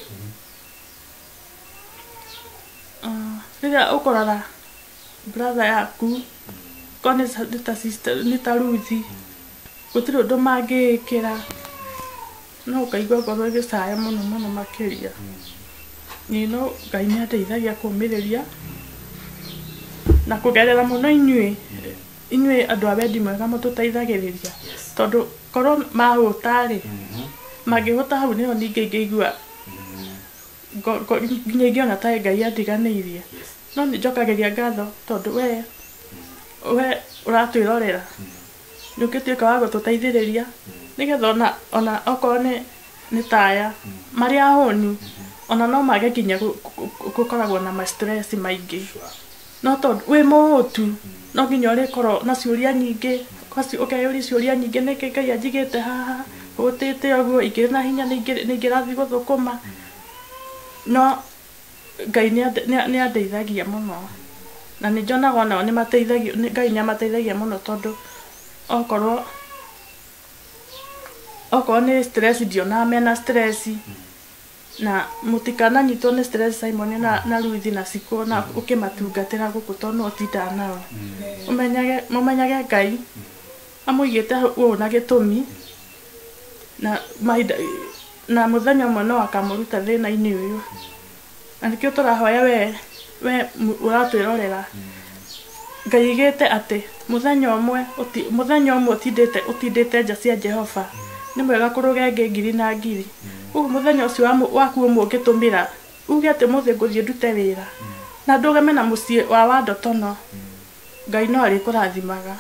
Speaker 3: riria ukorora brother yaku kone ta sister ni ta Ruthi gutiri undu mangikira no ukaigua ngoro igicaya muno makiria ni no Ngai ni ateithagia kumiriria na kugerera muno inyui andu a wendi mwega mututeithagiriria tondu korwo mahutari mangihuta hau niho ningi ngigua nginya ingiona ta Ngai andiganiirie no ni njokagiria ngatho tondu we uratwirorera nukituika wa gututeithiriria nigetha ona okorwo ni taya maria honu ona no mage kinya gukoragwo na ma stress maingi no tondu we muhutu no nginya urikorwo na ciuria nyingi ukeyuria ciuria nyingi niki Ngai anjigite haha hutite uguo ingiri na hinya ningirathi guthukuma no Ngai ni andeithagia muno na ni njonaga onao ni mateithagia Ngai ni amateithagia muno tondu okorwo ni stress ndiona mena stress na mutikana nyitwo ni stress Simon na Ruthi na Siko na ukimatungatira guku tondu utinda nao mumenyage Ngai amuigite u na gitumi na mahinda na muthenya mwe no akamuruta thina-ini uyu na nikio turahoya we uratwirorera Ngai igite ati muthenya umwe utindite nja cia Jehova ni mwega kurugenge ngiri na ngiri muthenya ucio waku umwe ugitumira uge ati muthi nguthie ndute wira na ndugame na mucii wa Wandotono Ngai no ari kurathimaga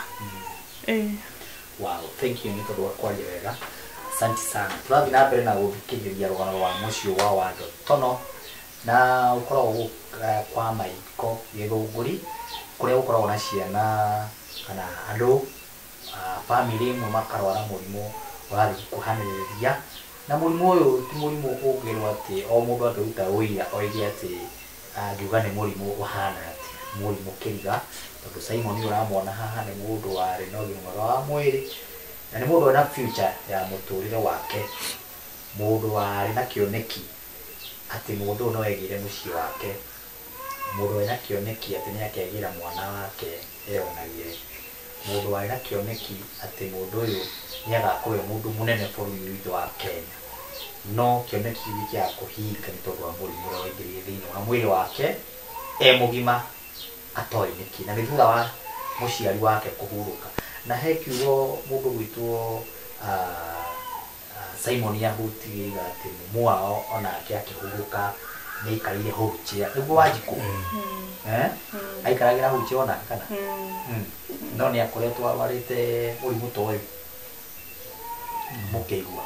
Speaker 1: wow thank you ni tondu wa kwaria wega asante sana turathi na mbere na guthikiriria rugano rwa mucii wa Wandotono na ukoragwo kwa maiko githunguri kuria ukoragwo na ciana kana andu family imwe makarwara murimu urathi kuhaniriria na murimu uyu ti murimu ungirwo ati o mundu akiruta wira oige ati ngiuga ni murimu uhana ati murimu kiriga tondu Simon uramwona haha ni mundu wari no gima wa mwiri na ni mundu na future ya muturire wake mundu wari na kioneki ati mundu no egire mucii wake mundu wina kioneki ati ni akegira mwana wake eonagire mundu wina kioneki ati mundu uyu ni agakorwo mundu munene bũrũri witũ wa Kenya no kioneki gĩkĩ ya kũhinga nĩ tondũ wa mũrimũ ũrĩa waingĩrire thĩinĩ wa mwĩrĩ wake mũgima atoĩ nĩkĩ na nĩ thutha wa mũciari wake kũhurũka na he kiugo mũndũ gwĩtwo Simon yahutiga ati muao onake akihuruka nĩaikarire hau chair nĩguo Wanjikũ aikaragira hau chair onake kana no nĩakoretwo arwarĩte mũrimũ ta ũyũ mũkĩigua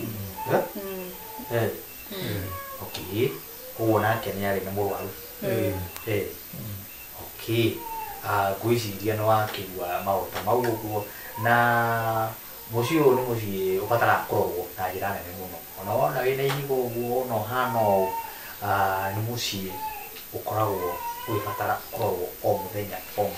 Speaker 1: okay koguo nake nĩarĩ nĩ mũrwaru okay ngwĩciria nĩ wakĩigua maũndũ mau ũguo na mũciĩ ũyũ nĩ mũciĩ ũbataraga kũrorwo na njĩra nene mũno ona wona wĩna ihiga ũguo ona ũhana ũũ nĩ mũciĩ ũkoragwo ũgĩbatara kũrorwo o mũthenya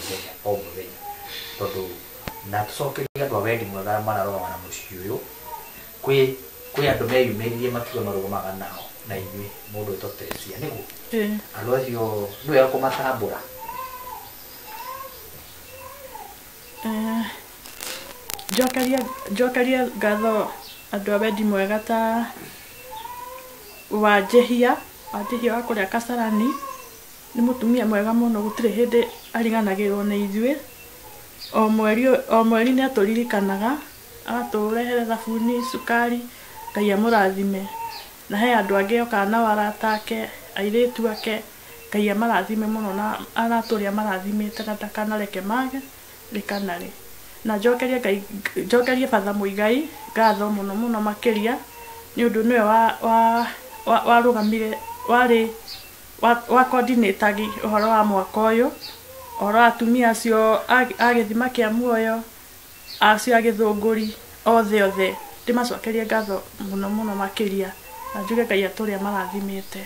Speaker 1: tondũ na tũcokerie andũ a wendi mwega mararogama na mũciĩ ũyũ kwĩ andũ meyumĩririe matuga marũgamaga nao na inyuĩ mũndũ wĩtwo Teresia nĩguo andũ acio nĩ wega kũmatambũra
Speaker 3: njokeria ngatho andũ a wendi mwega ta Wanjihia wa kũrĩa Kasarani nĩ mũtumia mwega mũno gũtirĩ hĩndĩ ariganagĩrwo nĩ ithuĩ o mweri nĩ atũririkanaga agatũrehera thabuni cukari Ngai amũrathime na he andũ angĩ okaga na arata ake airĩtu ake Ngai amarathime mũno na aratũrĩa marathimĩte na ndakanareke mage rĩkanarĩ na njokerie Father Muigai ngatho mũno makĩria nĩ ũndũ nĩwe warũgamire wa coordinatagi ũhoro wa mwaka ũyũ ũhoro wa atumia acio a gĩthima kĩa muoyo acio a gĩthũngũri othe ndĩmacokerie ngatho mũno makĩria na njuge Ngai atũrĩa marathimĩte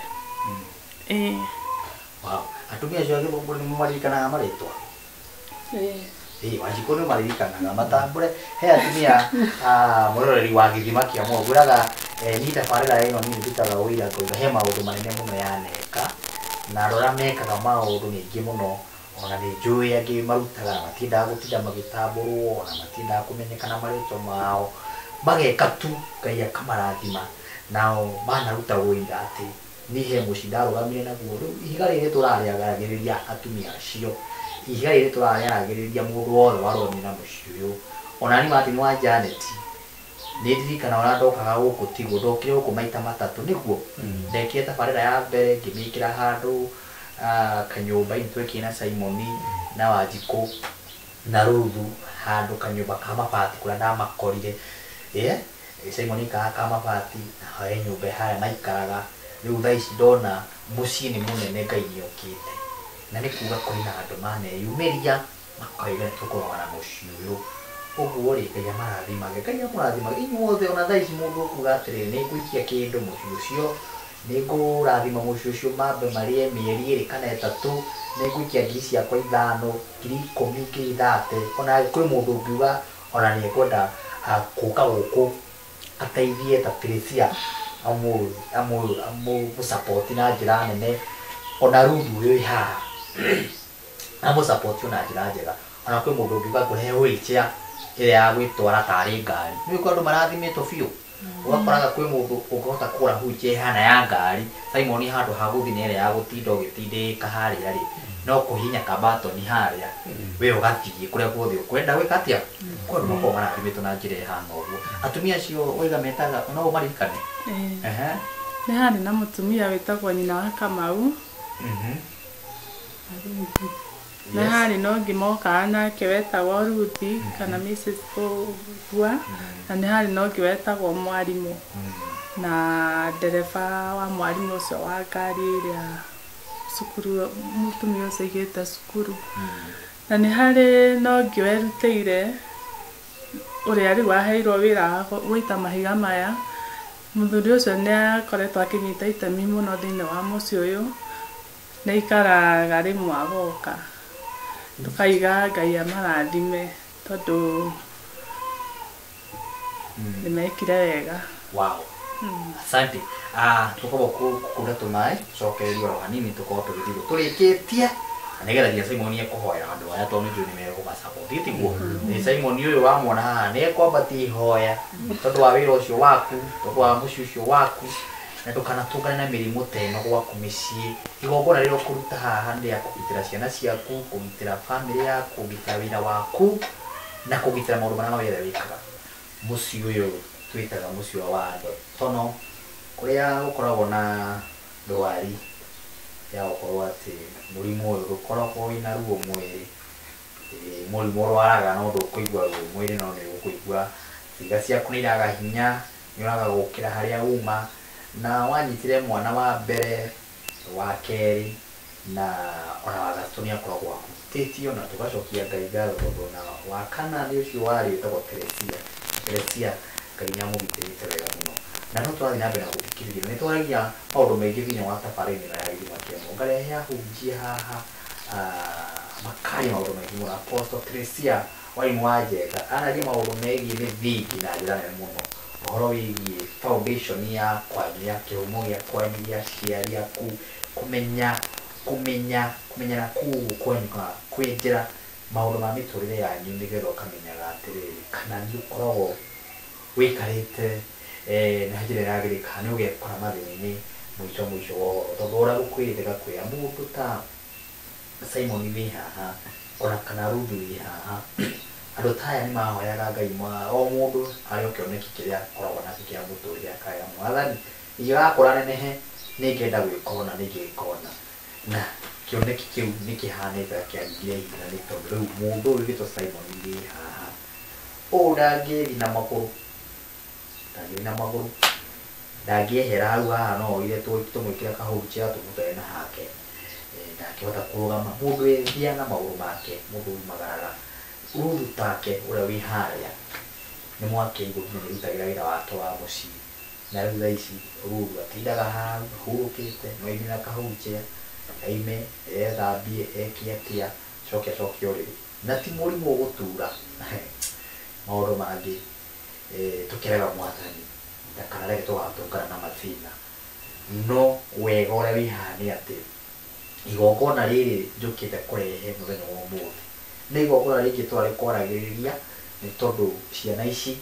Speaker 1: atumia acio a gĩthũngũri nĩ maririkanaga marĩtwa Wanjikũ nĩ maririkanaga matambũre he atumia mũroreri wa gĩthima kĩa muoyo ngwĩraga ni tabarĩra ĩno niĩ ndutaga ũira ngoiga he maũndũ manene mũno yaneka na arĩa mekaga maũndũ maingĩ mũno ona nĩ njũĩ angĩ marutaga na matiendaga gũtinda magĩtambũrwo ona matiendaga kũmenyekana marĩtwa mao mageka tu Ngai akamarathima nao manaruta ũira atĩ niĩ he mũciĩ ndarũgamire naguo rĩu ihiga rĩrĩ tũrarĩagagĩrĩria atumia acio ihiga rĩrĩ tũrarĩagagĩrĩria mũndũ wothe warũgamire na mũciĩ ũyũ ona ni Martin wa Janet nĩ ndirikana ona ndokaga gũkũ Tigwo ndokire gũkũ maita matatũ nĩguo ndekire tabarĩra ya mbere ngĩmĩkĩra handũ kanyũmba-inĩ twekire na Simon na Wanjikũ na Ruthu handũ kanyũmba ka mabati kũrĩa ndamakorire Simon ka mabati na he nyũmba harĩa maikaraga rĩu thaa ici ndona mũciĩ nĩ mũnene Ngai nĩokĩte na nĩ kuga kũrĩ na andũ maneyumĩria makoiga tũkũrogana na mũciĩ ũyũ ũguo rĩ Ngai amarathimage Ngai amũrathimage inyuothe ona thaa ici mũndũ ũkuga atĩrĩrĩ nĩ ngũikia kĩndũ mũciĩ ũcio nĩ ngũrathima mũciĩ ũcio mambe marĩe mĩeri ĩrĩ kana ĩtatũ nĩ ngũikia ngiri ciakwa 5 ngiri 10 ngiri 30 ona kwĩ mũndũ ũngiuga ona nĩ ekwenda kũka gũkũ ateithie ta Teresia amũ-support na njĩra nene ona Ruthu ũyũ haha amũ-support na njĩra njega ona kwĩ mũndũ ũngiuga kũhe wheelchair ĩrĩa ya gwĩtwara tarĩ ngari nĩ andũ marathimĩtwo biũ ũgakoraga kwĩ mũndũ ũngĩhota kũgũra wheelchair ihana ya ngari Simon handũ ha gũthiĩ nĩ ĩrĩa ya gũtinda ũgĩtindĩka harĩa rĩ no kũhinya kabatoni harĩa we ũgathiĩ kũrĩa guothe ũkwenda gwĩka atĩa kwa andũ makoragwo marathimĩtwo na njĩra ĩhana ũguo atumia acio oiga metaga no ũmaririkane
Speaker 3: nĩ harĩ na mũtumia wĩtagwo nyina wa Kamau na harĩ no ũngĩ mokaga nake wetagwo Ruthi kana Mrs. Bua na nĩ harĩ no ũngĩ wetagwo mwarimũ na ndereba wa mwarimũ ũcio wa ngari ĩrĩa cukuru mũtumia ũcio aigĩte cukuru na nĩ harĩ no ũngĩ werutĩire ũrĩa rĩu aheirwo wĩra gũita mahiga maya mũthuri ũcio nĩ akoretwo akĩnyita itemi mũno thĩinĩ wa mũciĩ ũyũ nĩ aikaraga rĩmwe agoka tukaiga Ngai amarathime tondũ nĩ mekire wega
Speaker 1: asante tukorwo kũkũra tũmaĩ cokererio ro hanini tukorwo tũgĩthiĩ tũrĩkĩtie nĩgetha Simon ekũhoera andũ aya tondũ nĩ megũmasupport tiguo nĩ Simon ũyũ wamwona haha nĩ ekwambatia ihoya tondũ wa wĩra ũcio waku tondũ wa mũciĩ ũcio waku na ndũkanatũngane na mĩrimũ ta ĩno gwaku mĩciĩ igongona rĩrĩa ũkũruta haha nĩ ya kũgitĩra ciana ciaku kũgitĩra famĩlĩ yaku kũgitĩra wĩra waku na kũgitĩra maũndũ marĩa wothe wĩkaga mũciĩ ũyũ twitaga mucio wa Ndotono kuria gukoragwo na ndwari ya gukorwo ati murimu uyu gukoragwo wina ruo mwiri murimu urwaraga no ndukuigua ruo mwiri no ni gukuigua ciĩga ciaku nĩ iraga hinya nĩ ũraga gũkĩra harĩa uma na wanyitire mwana wa mbere wa kerĩ na ona wa gatatũ nĩ akoragwo ahutĩtio na tũgacokia Ngai ngatho tondũ na wa kana nĩ ũcio warĩ wĩtagwo Teresia Ngai nĩamũgitĩrĩte wega mũno na no tũrathiĩ na mbere na gũthikĩrĩria nĩ twaragia maũndũ maingĩ thĩinĩ wa tabarĩra ya gĩthima kĩa Mungu ngarehe ahunjia haha makari maũndũ maingĩ mũno Apostle Teresia waimu wa Njenga aragia maũndũ megiĩ mĩthingi na njĩra nene mũno ũhoro wĩgiĩ foundation ya kwanyu ya kĩhumo gĩa kwanyu gĩa aciari aku kũmenyana kũu kwanyu kwĩnjĩra maũndũ ma mĩtũrĩre yanyu nĩgetha ũkamenyaga atĩrĩrĩ kana nĩ ũkoragwo wĩikarĩte na njĩra ĩragĩrĩka kana nĩ ũgekora mathĩna-inĩ mũico wa ũhoro tondũ ũrĩa gũkwĩrĩte gakwĩra mũndũ ta Simon wĩ haha ona kana Ruth wĩ haha andũ ta aya nĩ mahoyaga Ngai o mũndũ arĩ o kĩoneki kĩrĩa akoragwo nakĩo kĩa mũtũrĩre akaya Mwathani ingĩgakũra nenehe nĩngenda gwĩka ũna nĩngĩka na kĩoneki kĩu nĩ kĩhanĩte kĩangire ihinda nĩ tondũ rĩu mũndũ ũyũ wĩtwo Simon wĩ haha ũũ ndangĩthiĩ na magũrũ ndangĩehera hau haha no oire tũmwĩkĩre kahunjia tũmũtware na hake ndangĩhota kũrũgama mũndũ ethiaga na magũrũ make mũndũ umagaraga Ruth take ũrĩa wĩ harĩa nĩ mwake igũrũ nĩ rutagĩra wĩra wake wa mũciĩ na rĩu thaa ici Ruth atindaga hau ahurũkĩte no aime na kahunjia aime ethambie eke atĩa coke ũrĩrĩ na ti mũrimũ ũgũtura maũndũ mangĩ tũkĩrega Mwathani kana reke tũgatũngana na mathĩna no wega ũrĩa wĩ haha nĩ atĩ igongona rĩrĩ njũkĩte kũrehe mũthenya wa ũmũthĩ nĩ igongona rĩngĩ twarĩ kwaragĩrĩria nĩ tondũ ciana ici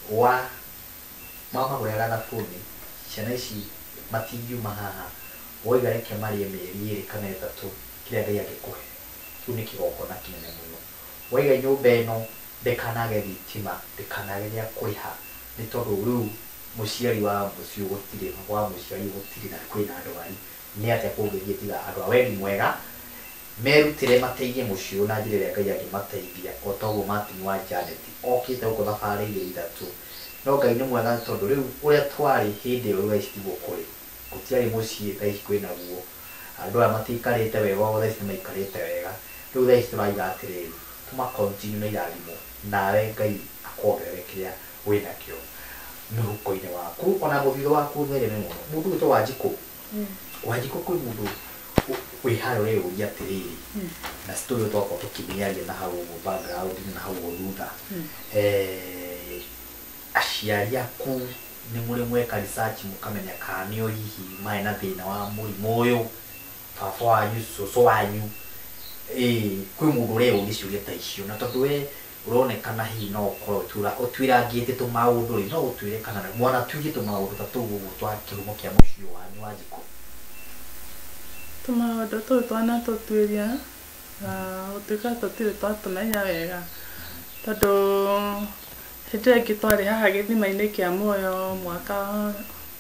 Speaker 1: mama kũrega thabuni ciana ici matingiuma haha woiga reke marie mĩeri 2 kana 3 kĩrĩa Ngai angĩkũhe kĩu nĩ kĩgongona kĩnene mũno woiga nyũmba ĩno ndĩkanage thitima ndĩkanage gĩa kũrĩha nĩ tondũ rĩu mũciari wa mũciĩ gũtirĩ na kwĩna ndwari nĩ atĩa kũngĩthiĩ tiga andũ a wendi mwega merutĩre mateithie mũciĩ ũyũ na njĩra ĩrĩa Ngai angĩmateithia o toguo Martin wa Janet okĩte gũkũ thabarĩ 3 no Ngai nĩ mwega tondũ rĩu ũrĩa twarĩ hĩndĩ ĩyo thaa ici tiguo kũrĩ gũtiarĩ mũciĩ thaa ici kwĩnaguo andũ aya matiikarĩte wega thaa ici nĩmaikarĩte wega rĩu thaa ici tũraiga atĩrĩrĩ tũmakontinue na irathimo nawe Ngai akuongerere kĩrĩa wĩnakĩo mũhuko-inĩ waku ona mũthithũ waku thereme mũno mũndũ wĩtwo Wanjikũ kwĩ mũndũ wĩ harĩa ũreyũria atĩrĩrĩ na story twakorwo tũkĩmĩaria na hau ũguo background na hau ũguo thutha aciari aku nĩ mũrĩ mweka research mũkamenya kana nĩo hihi marĩ na thĩna wa mũrimũ ũyũ baba wanyu cũcũ wanyu kwĩ mũndũ ũreyũria ciũria ta icio na tondũ we ũronekana hihi no ũkorwo ũtuĩrangĩte tũmaũndũ no ũtuĩre kana mwana tuĩrie tũmaũndũ ta tũu ũguo twa kĩhumo kĩa mũciĩ wanyu Wanjikũ
Speaker 3: tũmaũndũ tũu twana tũtuĩria gũtuĩka tũtirĩ twatũmenya wega tondũ hĩndĩ ĩrĩa ĩngĩ twarĩ haha gĩthima-inĩ kĩa muoyo mwaka wa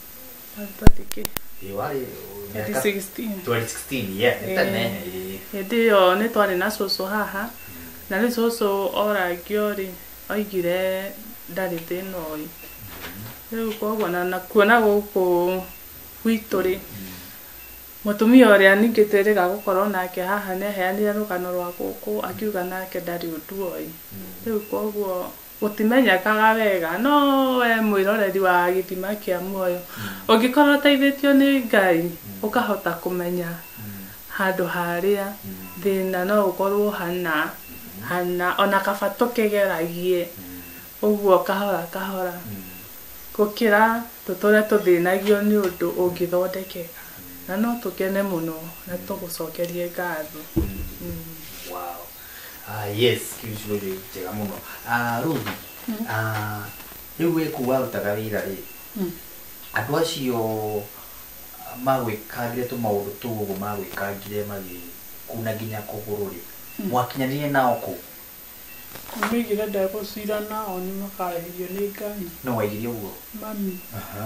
Speaker 1: 2016
Speaker 3: hĩndĩ ĩyo nĩ twarĩ na cũcũ haha na rĩu cũcũ oragio rĩ oigire ndarĩ thĩna ũyũ rĩu koguo na kuona gũkũ gwitũ rĩ mũtumia ũrĩa ningĩ twĩrĩga gũkorwo nake haha nĩ aheanire rũgano rwa gũkũ akiuga nake ndarĩ ũndũ ũyũ rĩu koguo gũtimenyekaga wega no we mwĩroreri wa gĩthima kĩa muoyo ũngĩkorwo ũteithĩtio nĩ Ngai ũkahota kũmenya handũ harĩa thĩna no ũkorwo hana ona kaba tũkĩgeragie ũguo kahora gũkĩra tũtũre tũthĩnagio nĩ ũndũ ũngĩthondekeka na no tũkene mũno na tũgũcokerie ngatho.
Speaker 1: Wow. Yes, kiugo njega mũno. Ruth, rĩu wĩkuga ũrutaga wĩra rĩ andũ acio magwĩkagire tũmaũndũ tũu ũguo magwĩkagire magĩkuna nginya kũgũrũ rĩ mwakinyanĩire nao kũ
Speaker 4: Mĩigire ndegũcirana o nĩ makareherio nĩ Ngai.
Speaker 1: No waigire ũguo?
Speaker 4: Mami.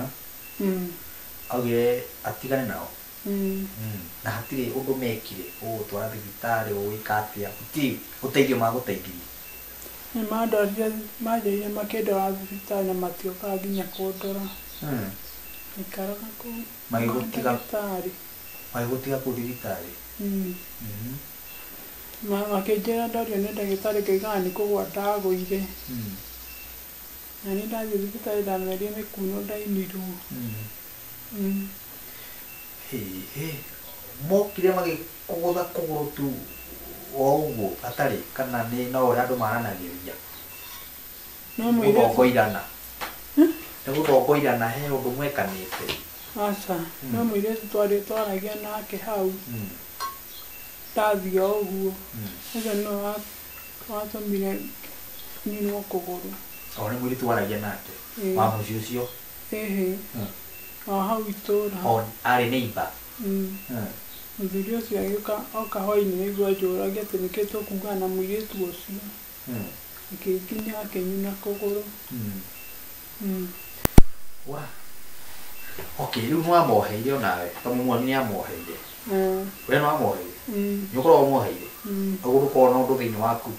Speaker 1: Augire atigane nao? Na hatirĩ ũndũ mekire ũgũtwara thibitarĩ ũgwĩka atĩa? Gũtirĩ ũteithio magũteithirie?
Speaker 4: Nĩ mandorire manjĩrire makĩndwara thibitarĩ na matiokaga nginya kũndora. Ikaraga kũu
Speaker 1: magĩgũtiga kũu thibitarĩ?
Speaker 4: Makĩnjĩra ndorio nĩ ndagĩtarĩ ngaugaga nĩ kũgũa ndagũire. Na nĩ ndathiĩ thibitarĩ ndameria nĩ kuunwo ndainirwo.
Speaker 1: Mokire magĩkũgũtha kũgũrũ tu o ũguo atarĩ kana nĩ no ũrĩa andũ maranagĩria? Gũthongoirana? Nĩ gũthongoirana he ũndũ mwekanĩte?
Speaker 4: Aca, no mũirĩtu twaragia nake hau. Ndathiĩ o ũguo. Ũcio nĩwe watũmire ninwo kũgũrũ.
Speaker 1: O nĩ mũirĩtu waragia nake? Wa mũciĩ ũcio?
Speaker 4: Ĩhĩ. O hau itũũra.
Speaker 1: O arĩ neighbor?
Speaker 4: Mũthuri ũcio agĩũka oka hwaĩ-inĩ nĩguo anjũragia atĩ nĩkĩĩ tũkuga na mũirĩtu ũcio. Akĩnginya akĩnyuna kũgũrũ.
Speaker 1: Okay, rĩu nĩwamoheire onawe tondũ mũmwe nĩamoheire? We nĩwamoheire? Nĩũkoragwo ũmoheire? Ũguo ndũkoragwo na ũndũ thĩinĩ waku?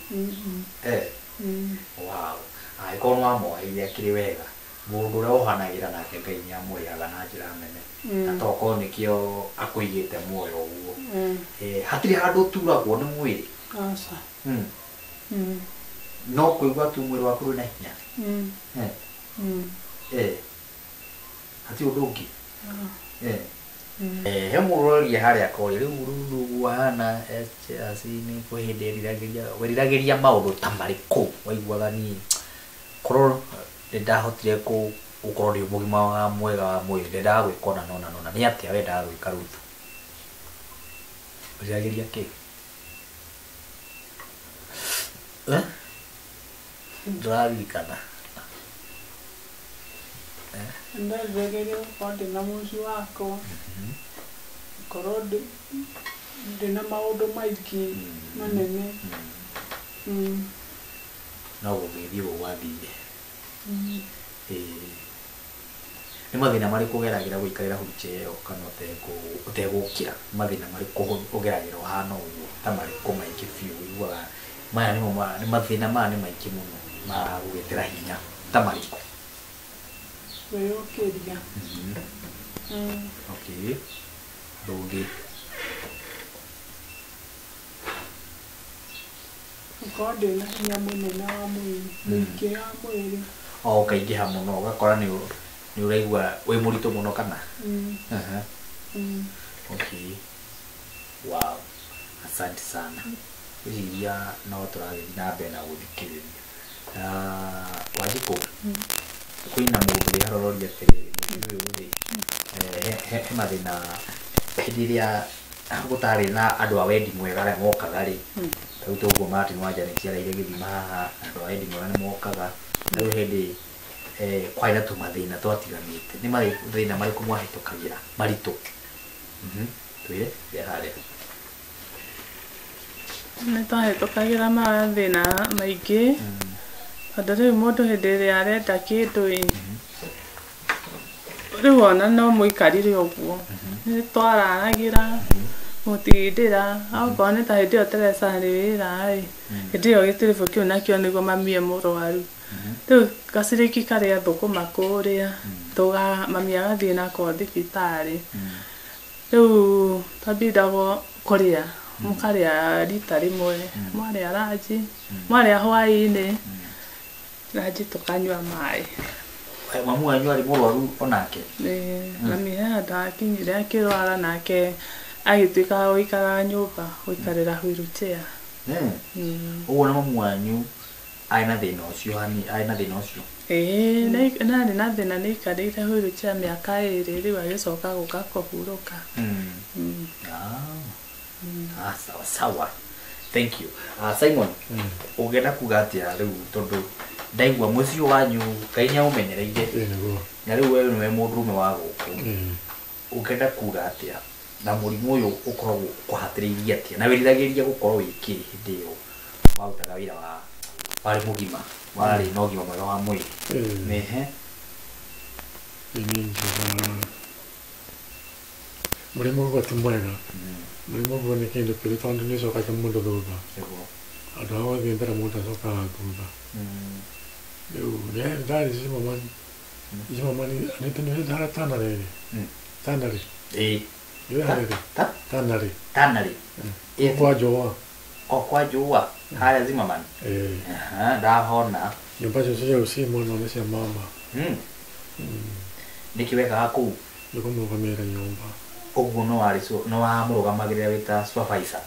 Speaker 1: Wow. Angĩkorwo nĩwamoheire akĩrĩ wega, mũndũ ũrĩa ũhanagĩra nake Ngai nĩamũrĩhaga na njĩra nene. Na tokorwo nĩkĩo akũigĩte muoyo ũguo. Hatirĩ handũ ũturagwo nĩ mwĩrĩ?
Speaker 4: Aca.
Speaker 1: No kũigua tu mwĩrĩ waku wĩna hinya? Hatirĩ ũndũ ũngĩ? He mũndũ ũroria harĩa akoria rĩu ũguo hana nĩ kwĩ hĩndĩ weriragĩria maũndũ ta marĩkũ waiguaga niĩ korwo nĩndahotire gũkorwo ndĩ mũgima mwega wa mwĩrĩ ndendaga gwĩka ona nona nona nĩ atĩa wendaga gwĩka Ruthu? Weriragĩria kĩ? Ndũraririkana?
Speaker 4: Nĩnderiragĩria gũkorwo ndĩna mũciĩ wakwa. Gũkorwo ndĩna maũndũ maingĩ manene.
Speaker 1: No gũgĩthiĩ ũguo wathiire? Nĩ mathĩna marĩkũ ũgeragĩra gũikarĩra wheelchair ĩyo kana ũtegũkĩra? Nĩ mathĩna marĩkũ ũgeragĩra ũhana ũguo ta marĩkũ maingĩ biũ ũiguaga maya nĩ mathĩna maya nĩ maingĩ mũno ma gũgĩtĩra hinya ta marĩkũ?
Speaker 4: Kwĩyũkĩria.
Speaker 1: Okay. Ndũngĩ?
Speaker 4: Gũkorwo ndĩna hinya mũnene wa mwĩrĩ, mũingĩ wa mwĩrĩ.
Speaker 1: O ũkaingĩha mũno ũgakora nĩ ũraigua wĩ mũritũ mũno kana? Okay. Wow. Asante sana. Gwĩciria no tũrathiĩ na mbere na gũthikĩrĩria. Wanjikũ, kwĩna mũndũ wĩharororia atĩrĩrĩ mũndũ ũyũ he mathĩna hĩndĩ ĩrĩa gũtarĩ na andũ a wendi mwega arĩa mokaga rĩ, rĩu toguo Martin Wanjara nĩciaraire gĩthima haha andũ a wendi mwega nĩ mokaga rĩu hĩndĩ kwarĩ na tũmathĩna twatiganĩte. Nĩ mathĩna marĩkũ mwahĩtũkagĩra maritũ? Twĩre rĩa harĩa.
Speaker 3: Nĩ twahĩtũkagĩra mathĩna maingĩ tondũ rĩu mũndũ hĩndĩ ĩrĩa arenda kĩndũ rĩu ona no mũikarire ũguo nĩ twaranagĩra mũtindĩra okorwo nĩ ta hĩndĩ ĩyo Teresa arĩ wĩra hĩndĩ ĩyo gĩtiribũ kĩu nakĩo nĩguo mami e mũrwaru rĩu gaciriki karĩa thũkũma kũrĩa mami agathiĩ nako thibitarĩ rĩu twambindagwo kũrĩa mũkarĩa rita rĩmwe mwarĩa ranji mwarĩa hwaĩ-inĩ ranji tũkanyua maĩ.
Speaker 1: Mamu wanyu arĩ mũrwaru onake?
Speaker 3: Mami he handũ hakinyire akĩrwara nake agĩtuĩka wa gũikara nyũmba gũikarĩra wheelchair.
Speaker 1: Ũguo na mamu wanyu arĩ na thĩna ũcio?
Speaker 3: Narĩ na thĩna nĩ aikarĩire wheelchair mĩaka 2 rĩu agĩcoka gũka kũhurũka.
Speaker 1: Sawa sawa. Thank you. Simon, ũngĩenda kuga atĩa rĩu tondũ ndaigua mũciĩ wanyu Ngai nĩaũmenyereire na rĩu we nĩwe mũndũrũme wa gũkũ, ũngĩenda kuga atĩa na mũrimũ ũyũ ũkoragwo ũkũhatĩrĩirie atĩa na wĩriragĩria gũkorwo wĩkĩ hĩndĩ ĩyo warutaga wĩra wa wari mugima wari no gima mwega wa mwili mehe
Speaker 2: ninjira murimo gwa timwega murimo gwa nikindu kiri tondu nicoka kya mundu thutha andu ao othe mbere mundu acokaga thutha riu ndari cimamani anite nä ndara tanarä tanarä
Speaker 1: tanarä
Speaker 2: kwa njåa
Speaker 1: kwa njåa harä Zimmerman ndahona
Speaker 2: nyåmba cio cia å cimona nä cia mama
Speaker 1: nä kä wekaga kå u
Speaker 2: nä kå må rugamä ra nyåmba
Speaker 1: å guo no wamå rugamagä rä ra wä ta supervisor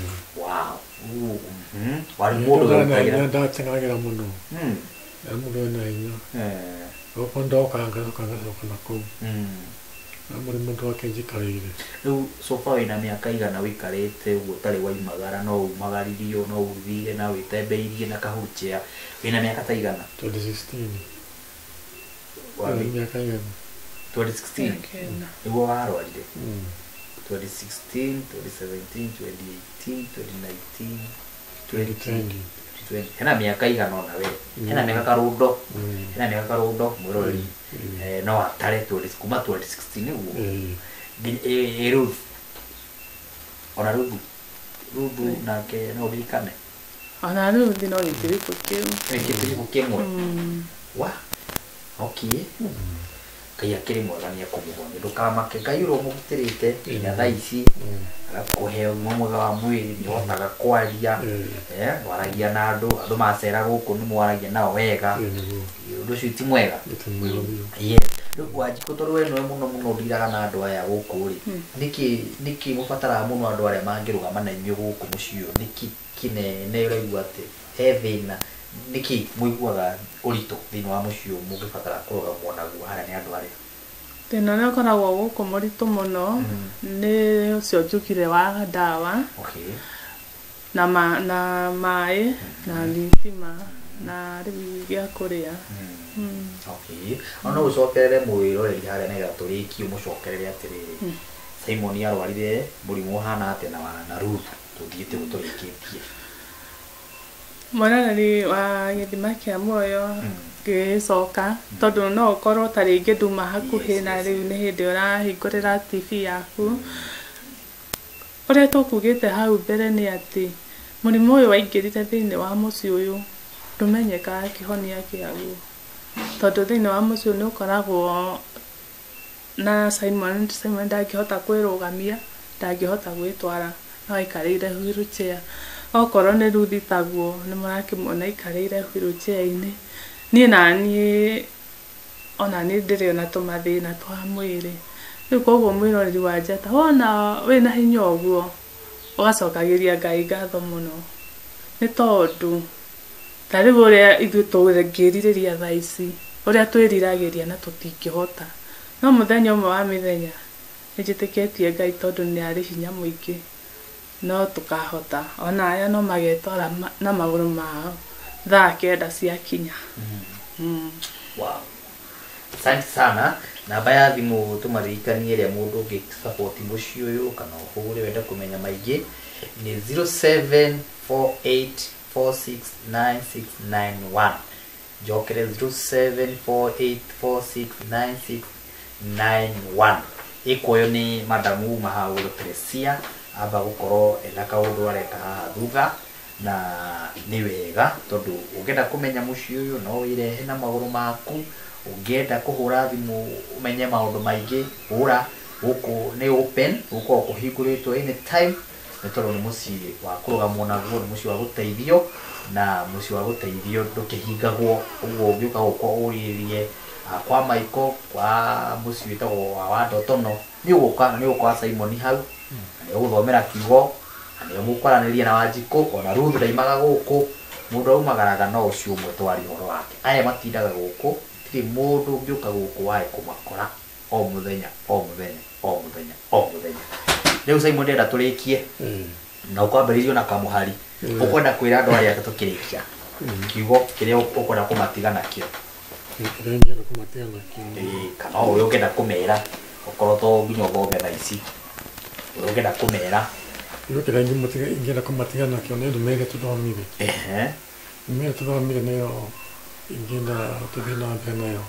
Speaker 1: warä må ndå
Speaker 2: ndatengagä ra må no må ndå ena hinya okorwo ndoka ngacoka na kå u na må rä må ndå akenjikarä ire
Speaker 1: rä u sofa wä na mä aka igana wä karä te å guo tarä waimagara no umagaririo no å thire na wä tembeirie na kahurchea wä na mä aka ta igana
Speaker 2: 2016 mä aka igana
Speaker 1: 2016 niguo warwarire 2016 2017 2018 2019 2020 hena mä aka igana ona we hena mä aka karundo mwiroreri no atare kuma 2016 niguo Ruth ona Ruth nake no ririkane
Speaker 3: ona Ruth no gĩtiribũ kĩu
Speaker 1: gĩtiribũ kĩmwe wa okay Ngai akĩrĩ mwega nĩ ekũmũhonia ndũkamake Ngai ũrũmũgitĩrĩte nginya thaa ici agakũhe ũgima mwega wa mwĩrĩ nĩũhotaga kwaria waragia na andũ macera gũkũ nĩ mwaragia nao wega ũndũ ũcio ti mwega rĩu Wanjikũ tondũ we nĩwe mũno ndiraga na andũ aya gũkũ rĩ nĩkĩ mũbataraga mũno andũ arĩa mangĩrũgama na inyuĩ gũkũ mũciĩ ũyũ nĩkĩ kĩnene ũraigua atĩ he thĩna nĩkĩ mũiguaga ũritũ thĩinĩ wa mũciĩ ũyũ mũngĩbatara kũrũgamwo naguo harĩa nĩ andũ arĩa
Speaker 3: thĩna ũrĩa ũkoragwo gũkũ mũritũ mũno nĩ ũcio njugire wa ndawa na maĩ na thitima na rĩu gĩa kũrĩa
Speaker 1: ona ũcokerere mwĩroreri harĩa nĩgetha tũrĩkie mũcokerere atĩrĩrĩ Simon arwarire mũrimũ ũhana atĩa na Ruth tũthiĩte gũtũrĩkĩtie
Speaker 3: mwĩroreri wa gĩthima kĩa muoyo ngĩcoka tondũ no ũkorwo ta rĩngĩ nduma hakuhĩ na rĩu nĩ hĩndĩ ũrahingũrĩra TV yaku ũrĩa tũkugĩte hau mbere nĩ atĩ mũrimũ ũyũ waingĩrire thĩinĩ wa mũciĩ ũyũ ndũmenyekaga kĩhonia kĩaguo tondũ thĩinĩ wa mũciĩ ũyũ nĩ ũkoragwo na Simon ndangĩhota kwĩrũgamia ndangĩhota gwĩtwara no aikarĩire wheelchair okorwo nĩ Ruth taguo nĩ mũrakĩmuona aikarĩire wheelchair-inĩ ona niĩ ndĩrĩ ona tũmathĩna twa mwĩrĩ rĩu koguo mwĩroreri wa njata wona wĩna hinya ũguo ũgacokagĩria Ngai ngatho mũno nĩ tondũ ta rĩu ũrĩa ithuĩ tũngĩrirĩria thaa ici ũrĩa twĩriragĩria na tũtingĩhota no mũthenya ũmwe wa mĩthenya nĩ njĩtĩkĩtie Ngai tondũ nĩ arĩ hinya mũingĩ no tũkahota ona aya no magetwara na magũrũ mao thaa 9 ciakinya
Speaker 1: asante sana namba ya thimũ tũmaririkanie ĩrĩa mũndũ ũngĩ-support mũciĩ ũyũ kana ũhũre wenda kũmenya maingĩ nĩ 0748469691 njokere 0748469691 ĩkuoyo nĩ madamu Mahaũro Teresia amba gũkorwo ena kaũndũ areka haha thutha na nĩ wega tondũ ũngĩenda kũmenya mũciĩ ũyũ no wĩrehe na magũrũ maku ũngĩenda kũhũra thimũ ũmenye maũndũ maingĩ hũra gũkũ nĩ open gũkorwo kũhingũrĩtwo anytime nĩ tondũ nĩ mũciĩ wa kũrũgamwo naguo nĩ mũciĩ wa gũteithio na mũciĩ wa gũteithio ndũkĩhingagwo ũguo ũngĩũka gũkũ ũrĩrĩrie kwa Michael kwa mũciĩ wĩtagwo wa Ndotono nĩ ũgũkora Simon hau nĩ ũgũthomera kiugo na nĩ mũkwaranĩria na Wanjikũ ona Ruth ndaimaga gũkũ mũndũ aumagaraga no ũcio ũmwe twari ũhoro wake aya matindaga gũkũ tirĩ mũndũ ũngĩũka gũkũ wae kũmakora o mũthenya rĩu Simon ndĩrenda tũrĩkie na ũkwambĩrĩrio na kamũhari ũkwenda kwĩra andũ arĩa tũkĩrĩkia kiugo kĩrĩa ũkwenda kũmatiga nakĩo kana ũyũ ũngĩenda kũmera okorwo to nginya ũthome thaa ici ũyũ ũngĩenda kũmera
Speaker 2: ingĩenda kũmatiga nakĩo nĩ ndũmĩrĩre tũthomire me to me neo ingina to bina beneo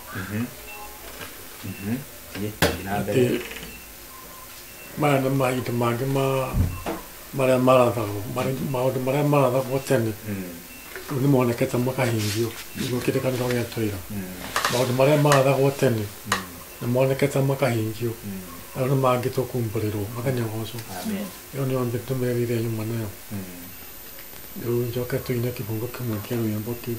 Speaker 1: Ina bere.
Speaker 2: mana mai te magma mara mara ta mara mara ta potene ni mo ne keta maka hindio ni kete kan ro ya toira mara mara ta potene ni mo ne keta maka hindio ana magi to kumperero maka ne hoso
Speaker 1: Amen.
Speaker 2: yo ni on betto me ri de mana yo gioca tu in che pongo come che lui un po' che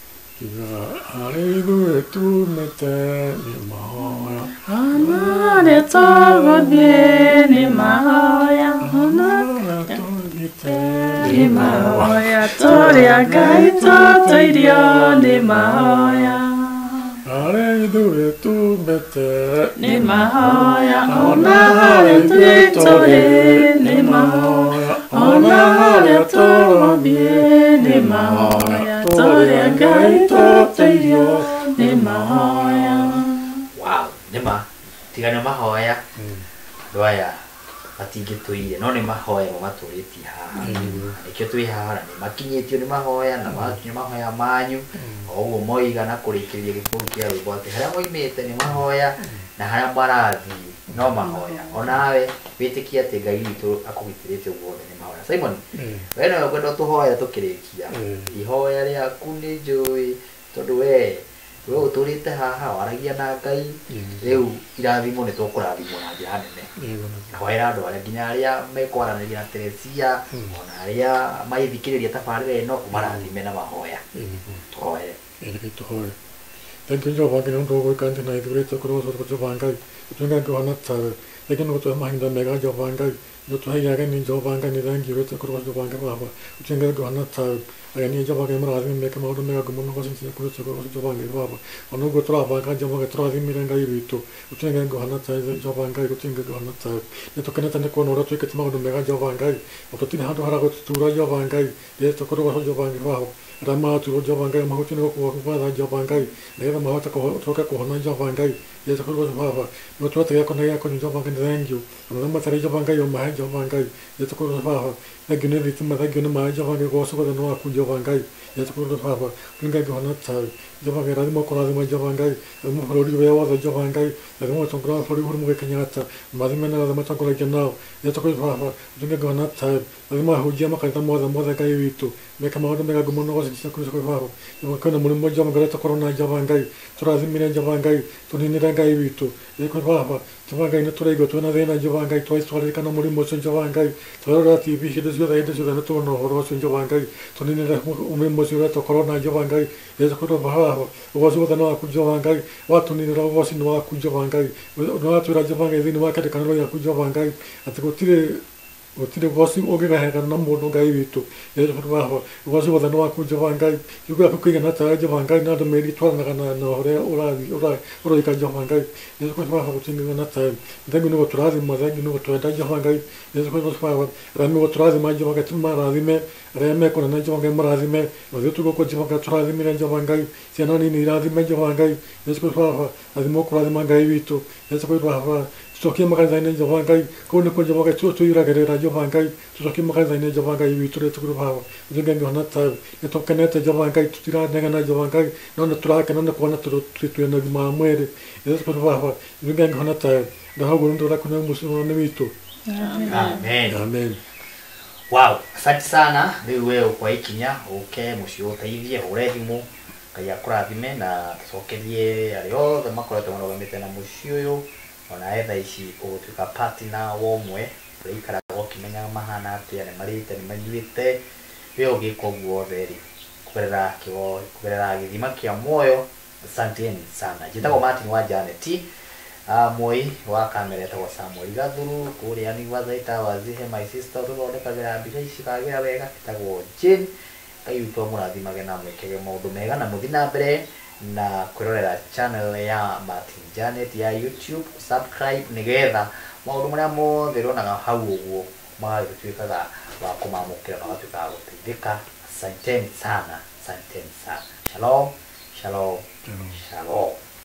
Speaker 2: ale tu mette ni ma
Speaker 3: Amare todo viene Mahoya. Ni Mahoya. Toria gaito toirio ni Mahoya.
Speaker 2: ale tu mette
Speaker 3: Ni Mahoya. Onare tuitore ni Mahoya. Onare todo viene Mahoya. Toria gaito toirio ni Mahoya.
Speaker 1: Wow, nema tigana mahoya doya atingituire no ni mahoya maturiti haha nikio twi haha ni makinyitio ni mahoya na makinya mahoya manyu oguo moiga na kurikiria gikundi kia rwimbo ati haria moimite ni mahoya na haria marathi no mahoya onawe witikia ati Ngai witu akugitirite guothe ni mahoya Simon we no kwenda tuhoya tukirikia ihoya riaku ni njui tondu we uturite haha waragia na Ngai riu irathimo ni tukurathimwo na njira nene hoera andu aria nginya aria mekwaraniria na Teresia ona aria maithikiriria tabarira ino marathime na mahoya tuhoere
Speaker 2: to hore thank you job again to go kan na idure to cross or to bangai tunga go na ta lekin to mahinda mega job bangai yo to ya ga ni job bangai ni thank you to cross to bangai baba tunga go na ta ani job bangai mara ni meka mo mega go mo ko sin ko to bangai baba ono go tra bangai job bangai tra mi renga irito tunga go na ta job bangai go tunga go na ta ne to kana ta ko no ro to ke ma go mega job bangai o to tin ha to hara go tu ra job bangai de to ko ro job bangai baba Rama tu job bangai ma hutino ko ko ba job bangai le ma hota ko to ka ko na job bangai ye to ko ba ba no to te ko na ya ko job bangai thank you no ma tare job bangai o ma job bangai ye to ko ba ba la gune ri tu ma gune ma job bangai ko so ko no ku job bangai ye to ko ba ba kunga ko na ta job bangai ra mo ko na ma job bangai mo ko ri wa job bangai le mo to ko ri mo ke nyata ma di mena ma to ko le na ye to ko ba ba kunga ko na ta le ma hu je ma ka ta mo da kai vitu me ka ma mega go mo no si ko ko faro yo kana mo mo jama gata corona jama ngai tora zimina jama ngai to ni ngai vitu e ko baba jama ngai no tora go to na vena jama ngai to istori kana mo mo so jama ngai tora ti bi shi desgo dai desgo na to no horo so jama ngai to ni mo so to corona jama ngai e ko baba o so da no ku jama ngai wa to ni ro wa si no ku jama ngai no to ra jama ngai ni wa ka kana lo ya ku jama ngai atko tire o tire vosi o ga ha kana mo no ngai vitu e ko baba o so da no ku jama ngai yu ga ku na ta jama ngai na do meri to na kana no hore ora ka jama ngai e ko baba ko tinga na ta da no to ra ma da no to da jama ngai e ko baba ra mi to ra ma jama ngai ma ra me re me ko na jama ngai ma ra me o de tu ko jama ngai to ra me na jama ngai se no ni ra me jama ngai e ko baba a mo ko ra ma ngai vitu e ko baba so ke ma ga ne jama ngai ko ne ko jama ngai to ira ga ra jama ngai so ke ma ga ne jama ngai vitu re to ko baba de ga na ta e to ka ne ta jama ngai tu ira ne ga na jama ngai no na tra ka na ko na to tu na ma muere e ko baba de ga na ta da ha go ndo ra ko na musu ne vitu
Speaker 1: amen
Speaker 2: amen
Speaker 1: wow asante sana riu we kwa ikinya uke mucio teithie urethimo Ngai akurathime na tucokerie aria othe makoretwo marogamite na mucio uyu ona etha ici ugutuika partner womwe uria ikaraga ukimenya mahana atia ni marite ni manyuite we ugika uguo theri kugerera githima kia muoyo asanteni sana njitagwo Martin wa Janet moi wa kamera etagwo Samuel Gathuru kuria ni wathaita wazihe my sister tuthondekagira mbica ici kagira wega etagwo Jane Ngai witũ mũrathimage na mwĩkage maũndũ mega na mũthi na mbere na kwĩrorera channel ya Martin Janet ya YouTube subscribe nigetha maũndũ marĩa mothe ũronaga hau ũguo magatuĩkaga wa kũmamũkĩra na magatuĩka gũteithĩka asanteni sana shalom shalom shalom